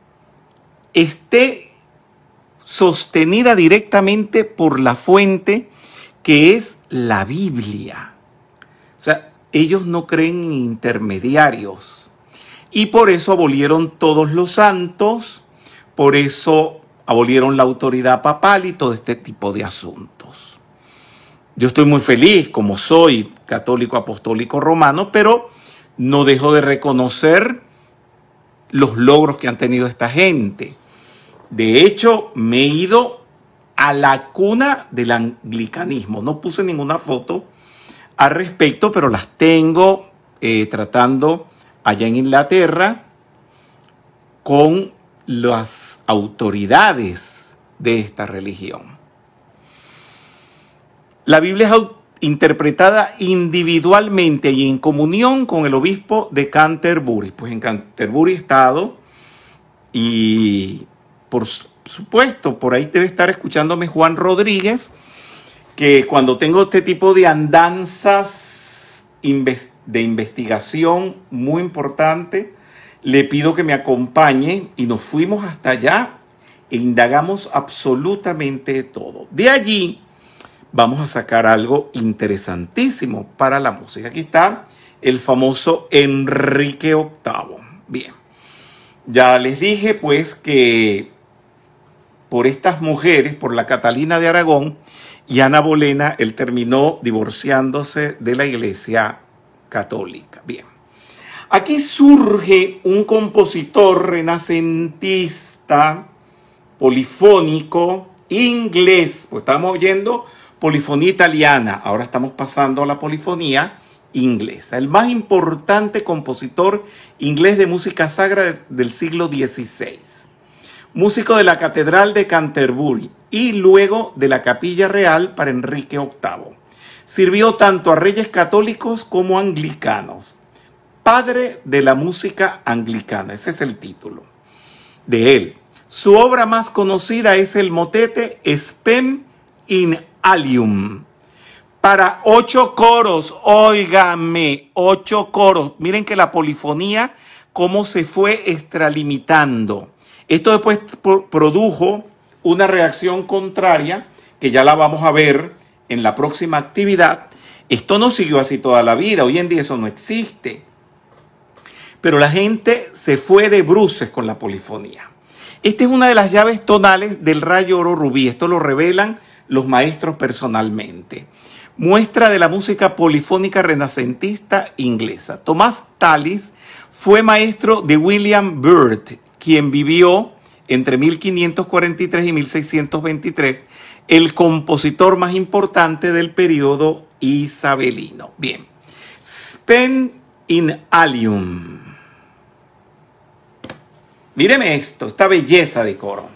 esté sostenida directamente por la fuente que es la Biblia. O sea, ellos no creen en intermediarios. Y por eso abolieron todos los santos, por eso abolieron la autoridad papal y todo este tipo de asuntos. Yo estoy muy feliz, como soy católico apostólico romano, pero no dejo de reconocer los logros que han tenido esta gente. De hecho, me he ido a la cuna del anglicanismo. No puse ninguna foto al respecto, pero las tengo eh, tratando allá en Inglaterra con las autoridades de esta religión. La Biblia es interpretada individualmente y en comunión con el obispo de Canterbury. Pues en Canterbury he estado, y por supuesto por ahí debe estar escuchándome Juan Rodríguez, que cuando tengo este tipo de andanzas de investigación muy importante, le pido que me acompañe, y nos fuimos hasta allá e indagamos absolutamente todo. De allí vamos a sacar algo interesantísimo para la música. Aquí está el famoso Enrique octavo. Bien, ya les dije pues que por estas mujeres, por la Catalina de Aragón y Ana Bolena, él terminó divorciándose de la Iglesia Católica. Bien, aquí surge un compositor renacentista, polifónico, inglés. Pues estamos oyendo polifonía italiana, ahora estamos pasando a la polifonía inglesa. El más importante compositor inglés de música sagrada del siglo dieciséis. Músico de la Catedral de Canterbury y luego de la Capilla Real para Enrique octavo. Sirvió tanto a reyes católicos como anglicanos. Padre de la música anglicana, ese es el título de él. Su obra más conocida es el motete Spem in Alium, para ocho coros. Óigame, ocho coros. Miren que la polifonía, cómo se fue extralimitando. Esto después produjo una reacción contraria, que ya la vamos a ver en la próxima actividad. Esto no siguió así toda la vida. Hoy en día eso no existe. Pero la gente se fue de bruces con la polifonía. Esta es una de las llaves tonales del rayo oro rubí. Esto lo revelan los maestros personalmente. Muestra de la música polifónica renacentista inglesa. Tomás Tallis fue maestro de William Byrd, quien vivió entre mil quinientos cuarenta y tres y mil seiscientos veintitrés, el compositor más importante del periodo isabelino. Bien, Spem in alium. Míreme esto, esta belleza de coro.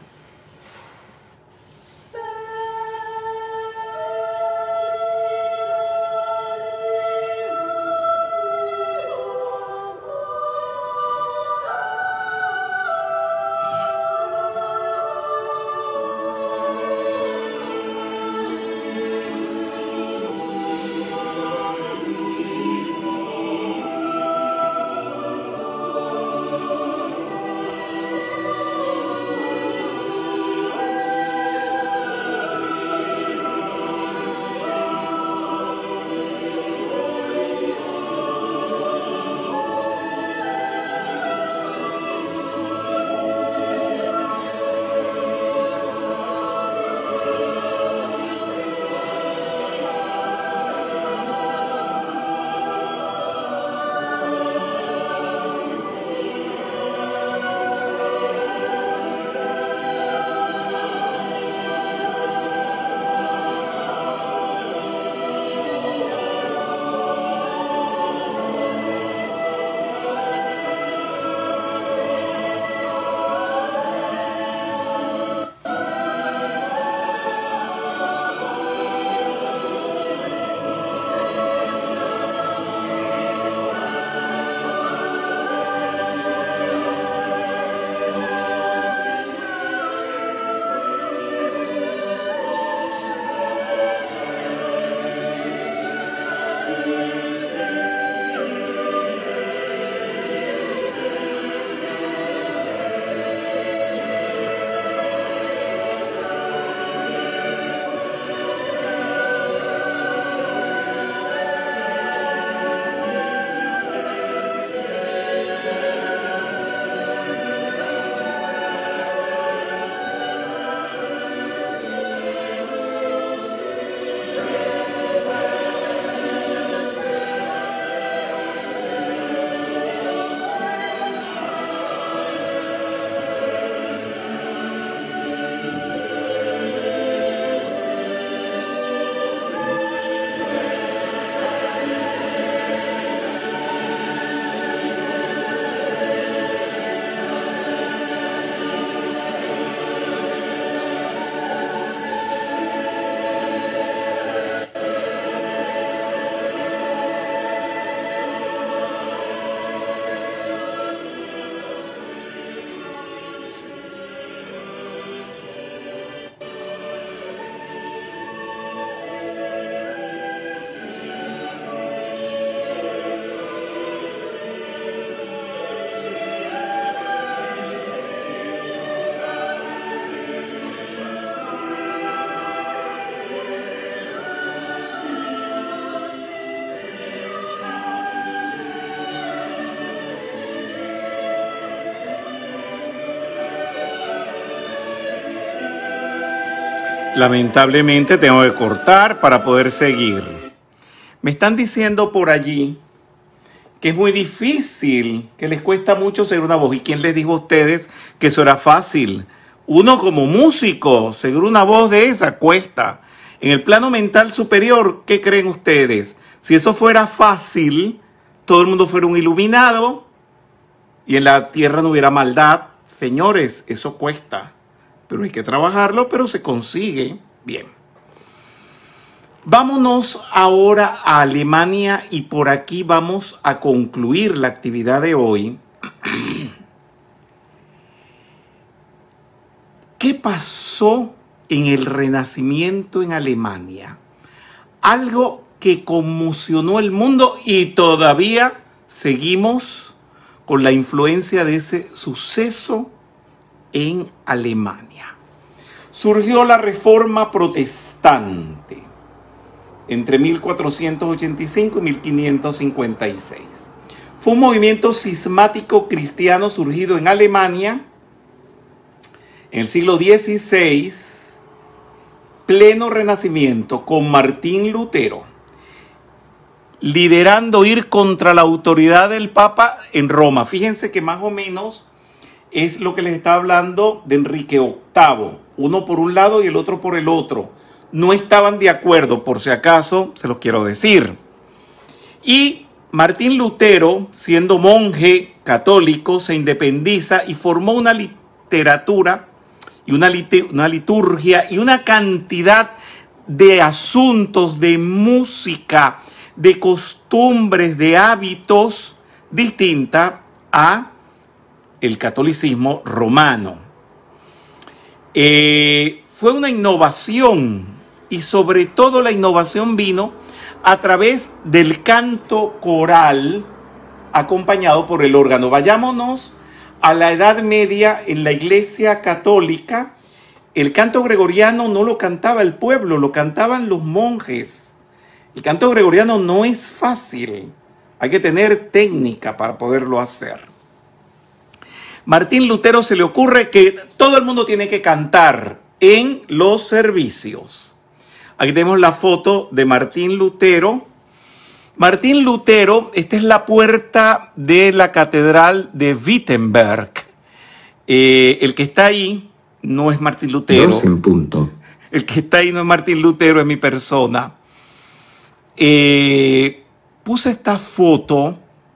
Lamentablemente tengo que cortar para poder seguir. Me están diciendo por allí que es muy difícil, que les cuesta mucho seguir una voz. ¿Y quién les dijo a ustedes que eso era fácil? Uno como músico, seguir una voz de esa cuesta. En el plano mental superior, ¿qué creen ustedes? Si eso fuera fácil, todo el mundo fuera un iluminado y en la tierra no hubiera maldad. Señores, eso cuesta. Pero hay que trabajarlo, pero se consigue. Bien. Vámonos ahora a Alemania y por aquí vamos a concluir la actividad de hoy. ¿Qué pasó en el Renacimiento en Alemania? Algo que conmocionó el mundo y todavía seguimos con la influencia de ese suceso en Alemania. Surgió la Reforma Protestante entre mil cuatrocientos ochenta y cinco y mil quinientos cincuenta y seis. Fue un movimiento cismático cristiano surgido en Alemania en el siglo dieciséis, pleno renacimiento, con Martín Lutero liderando ir contra la autoridad del Papa en Roma. Fíjense que más o menos es lo que les estaba hablando de Enrique octavo, uno por un lado y el otro por el otro. No estaban de acuerdo, por si acaso se los quiero decir. Y Martín Lutero, siendo monje católico, se independiza y formó una literatura y una, lit- una liturgia y una cantidad de asuntos, de música, de costumbres, de hábitos distinta a el catolicismo romano. Eh, fue una innovación y sobre todo la innovación vino a través del canto coral acompañado por el órgano. Vayámonos a la Edad Media. En la Iglesia Católica, el canto gregoriano no lo cantaba el pueblo, lo cantaban los monjes. El canto gregoriano no es fácil, hay que tener técnica para poderlo hacer. Martín Lutero se le ocurre que todo el mundo tiene que cantar en los servicios. Aquí tenemos la foto de Martín Lutero. Martín Lutero, esta es la puerta de la catedral de Wittenberg. Eh, el que está ahí no es Martín Lutero. Dos en punto. El que está ahí no es Martín Lutero, es mi persona. Eh, puse esta foto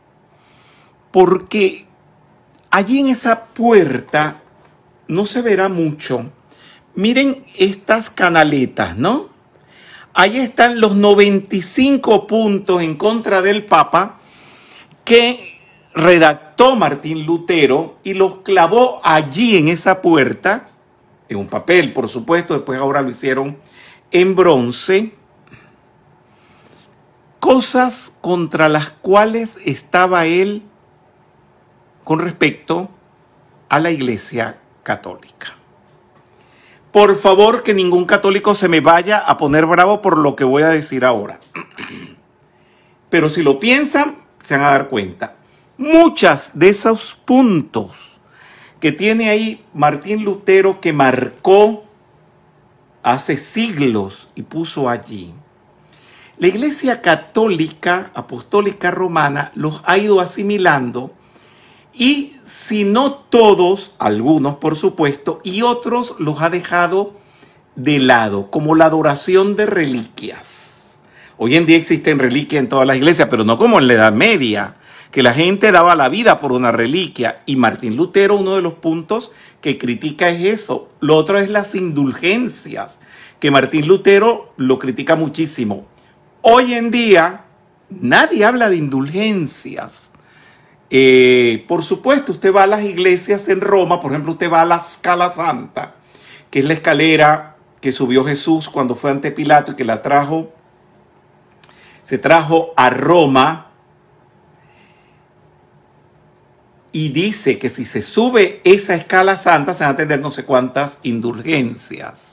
porque allí en esa puerta no se verá mucho. Miren estas canaletas, ¿no? Ahí están los noventa y cinco puntos en contra del Papa que redactó Martín Lutero y los clavó allí en esa puerta, en un papel, por supuesto. Después ahora lo hicieron en bronce. Cosas contra las cuales estaba él con respecto a la Iglesia Católica. Por favor, que ningún católico se me vaya a poner bravo por lo que voy a decir ahora. Pero si lo piensan, se van a dar cuenta. Muchas de esos puntos que tiene ahí Martín Lutero, que marcó hace siglos y puso allí, la Iglesia Católica Apostólica Romana los ha ido asimilando, y si no todos, algunos por supuesto, y otros los ha dejado de lado, como la adoración de reliquias. Hoy en día existen reliquias en todas las iglesias, pero no como en la Edad Media, que la gente daba la vida por una reliquia. Y Martín Lutero, uno de los puntos que critica es eso. Lo otro es las indulgencias, que Martín Lutero lo critica muchísimo. Hoy en día nadie habla de indulgencias. Eh, por supuesto, usted va a las iglesias en Roma, por ejemplo, usted va a la Scala Santa, que es la escalera que subió Jesús cuando fue ante Pilato y que la trajo, se trajo a Roma, y dice que si se sube esa escala santa se van a tener no sé cuántas indulgencias.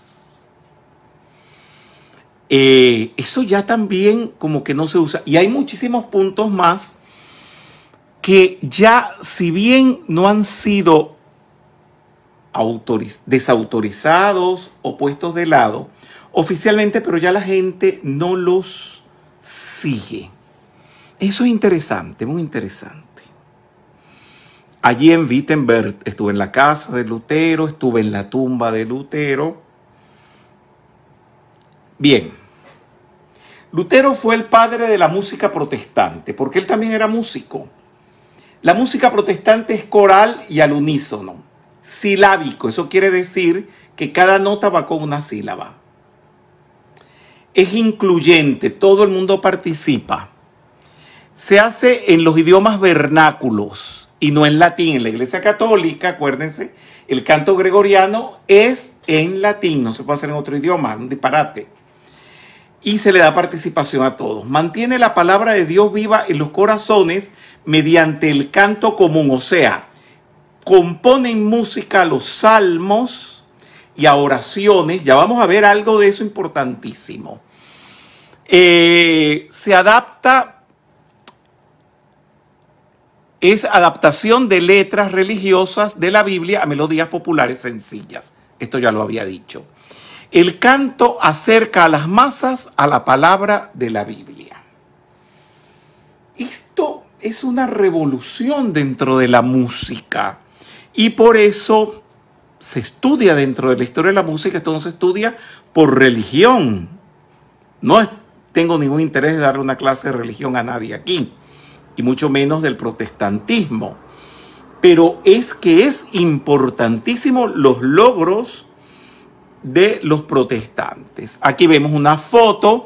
Eh, eso ya también como que no se usa. Y hay muchísimos puntos más que ya, si bien no han sido autoriz- desautorizados o puestos de lado oficialmente, pero ya la gente no los sigue. Eso es interesante, muy interesante. Allí en Wittenberg estuve en la casa de Lutero, estuve en la tumba de Lutero. Bien, Lutero fue el padre de la música protestante, porque él también era músico. La música protestante es coral y al unísono, silábico. Eso quiere decir que cada nota va con una sílaba. Es incluyente, todo el mundo participa. Se hace en los idiomas vernáculos y no en latín. En la Iglesia Católica, acuérdense, el canto gregoriano es en latín, no se puede hacer en otro idioma, un disparate. y se le da participación a todos. Mantiene la palabra de Dios viva en los corazones mediante el canto común, o sea, componen música a los salmos y a oraciones. Ya vamos a ver algo de eso importantísimo. Eh, se adapta, es adaptación de letras religiosas de la Biblia a melodías populares sencillas. Esto ya lo había dicho. El canto acerca a las masas a la palabra de la Biblia. Esto es una revolución dentro de la música y por eso se estudia dentro de la historia de la música. Esto no se estudia por religión. No es, tengo ningún interés de darle una clase de religión a nadie aquí, y mucho menos del protestantismo. Pero es que es importantísimo los logros de los protestantes. Aquí vemos una foto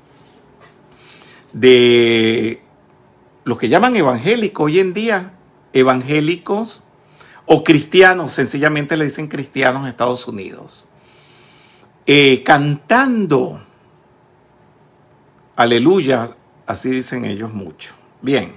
de los que llaman evangélicos hoy en día, evangélicos o cristianos, sencillamente le dicen cristianos en Estados Unidos, eh, cantando aleluya, así dicen ellos mucho. Bien,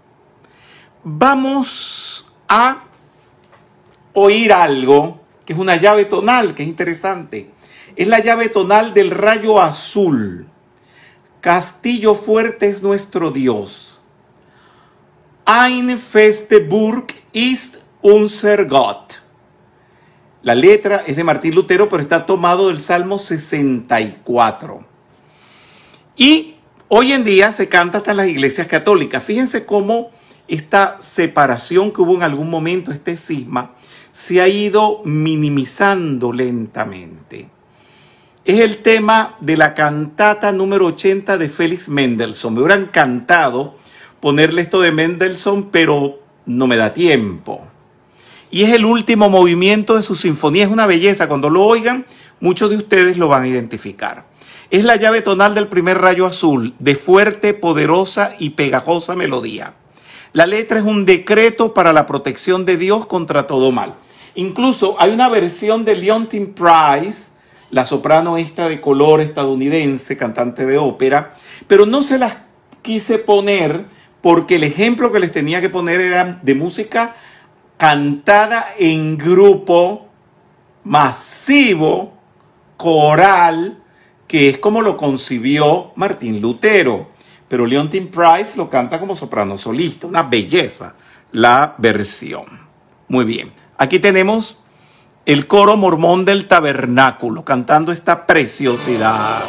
vamos a oír algo que es una llave tonal, que es interesante. Es la llave tonal del rayo azul. Castillo fuerte es nuestro Dios. Ein feste Burg ist unser Gott. La letra es de Martín Lutero, pero está tomado del Salmo sesenta y cuatro. Y hoy en día se canta hasta en las iglesias católicas. Fíjense cómo esta separación que hubo en algún momento, este cisma, se ha ido minimizando lentamente. Es el tema de la cantata número ochenta de Félix Mendelssohn. Me hubieran encantado ponerle esto de Mendelssohn, pero no me da tiempo. Y es el último movimiento de su sinfonía. Es una belleza. Cuando lo oigan, muchos de ustedes lo van a identificar. Es la llave tonal del primer rayo azul, de fuerte, poderosa y pegajosa melodía. La letra es un decreto para la protección de Dios contra todo mal. Incluso hay una versión de Leontine Price, la soprano esta de color estadounidense, cantante de ópera, pero no se las quise poner porque el ejemplo que les tenía que poner era de música cantada en grupo, masivo, coral, que es como lo concibió Martín Lutero. Pero Leontine Price lo canta como soprano solista. Una belleza la versión. Muy bien. Aquí tenemos el coro mormón del tabernáculo cantando esta preciosidad.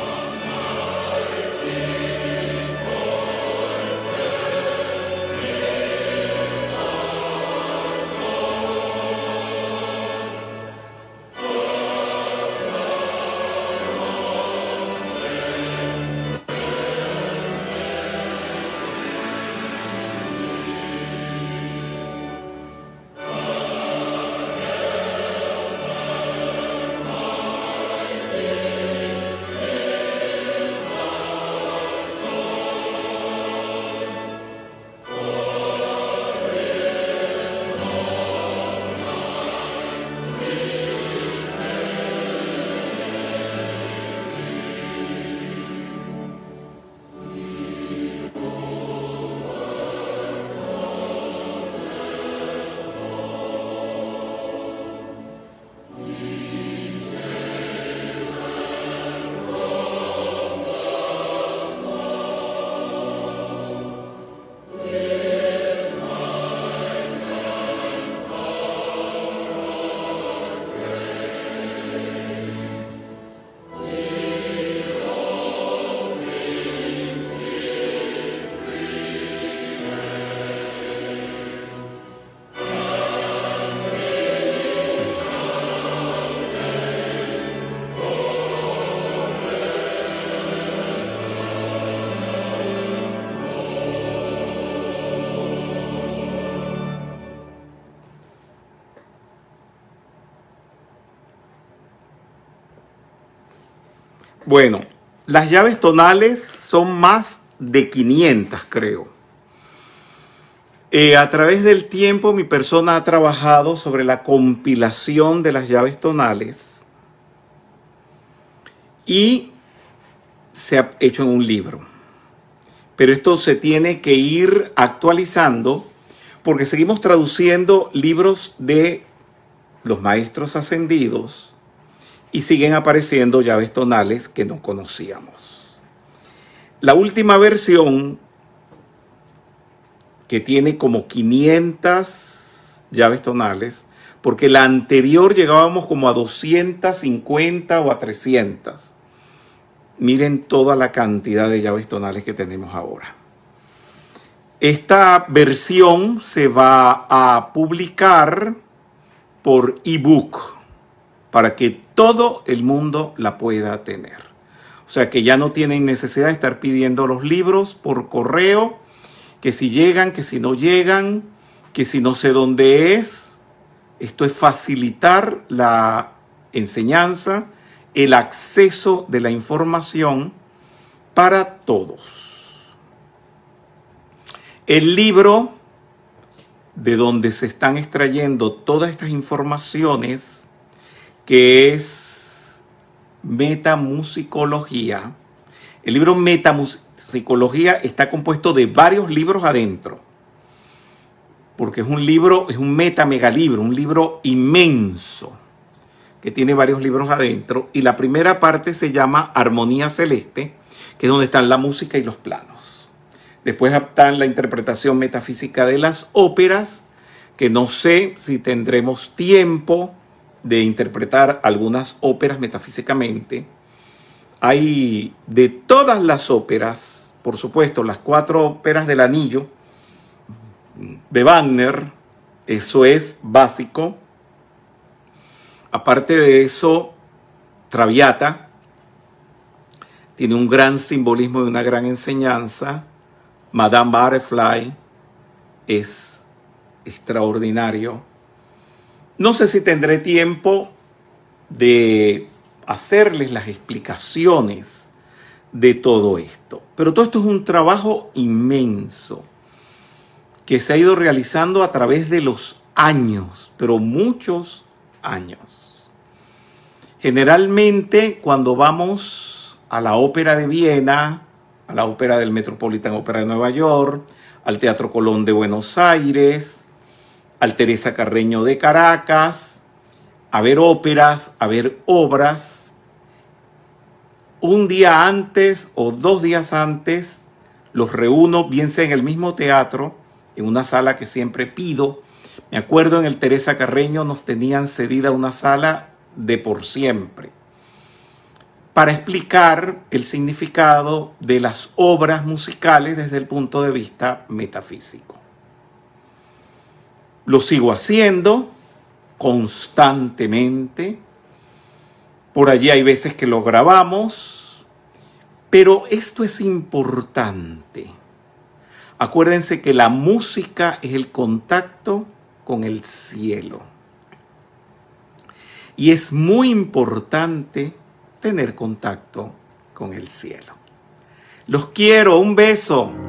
Bueno, las llaves tonales son más de quinientas, creo. Eh, a través del tiempo, mi persona ha trabajado sobre la compilación de las llaves tonales y se ha hecho en un libro. Pero esto se tiene que ir actualizando porque seguimos traduciendo libros de los maestros ascendidos y siguen apareciendo llaves tonales que no conocíamos. La última versión, que tiene como quinientas llaves tonales, porque la anterior llegábamos como a doscientas cincuenta o a trescientas. Miren toda la cantidad de llaves tonales que tenemos ahora. Esta versión se va a publicar por ebook para que todo el mundo la pueda tener. O sea que ya no tienen necesidad de estar pidiendo los libros por correo, que si llegan, que si no llegan, que si no sé dónde es. Esto es facilitar la enseñanza, el acceso de la información para todos. El libro de donde se están extrayendo todas estas informaciones, que es Metamusicología. El libro Metamusicología está compuesto de varios libros adentro, porque es un libro, es un meta megalibro, un libro inmenso, que tiene varios libros adentro, y la primera parte se llama Armonía Celeste, que es donde están la música y los planos. Después están la interpretación metafísica de las óperas, que no sé si tendremos tiempo de interpretar algunas óperas metafísicamente. Hay de todas las óperas, por supuesto, las cuatro óperas del anillo de Wagner, eso es básico. Aparte de eso, Traviata tiene un gran simbolismo y una gran enseñanza. Madame Butterfly es extraordinario. No sé si tendré tiempo de hacerles las explicaciones de todo esto, pero todo esto es un trabajo inmenso que se ha ido realizando a través de los años, pero muchos años. Generalmente cuando vamos a la Ópera de Viena, a la Ópera del Metropolitan Opera de Nueva York, al Teatro Colón de Buenos Aires, al Teresa Carreño de Caracas, a ver óperas, a ver obras, un día antes o dos días antes los reúno, bien sea en el mismo teatro, en una sala que siempre pido. Me acuerdo en el Teresa Carreño nos tenían cedida una sala de por siempre, para explicar el significado de las obras musicales desde el punto de vista metafísico. Lo sigo haciendo constantemente. Por allí hay veces que lo grabamos, pero esto es importante. Acuérdense que la música es el contacto con el cielo. Y es muy importante tener contacto con el cielo. Los quiero, un beso.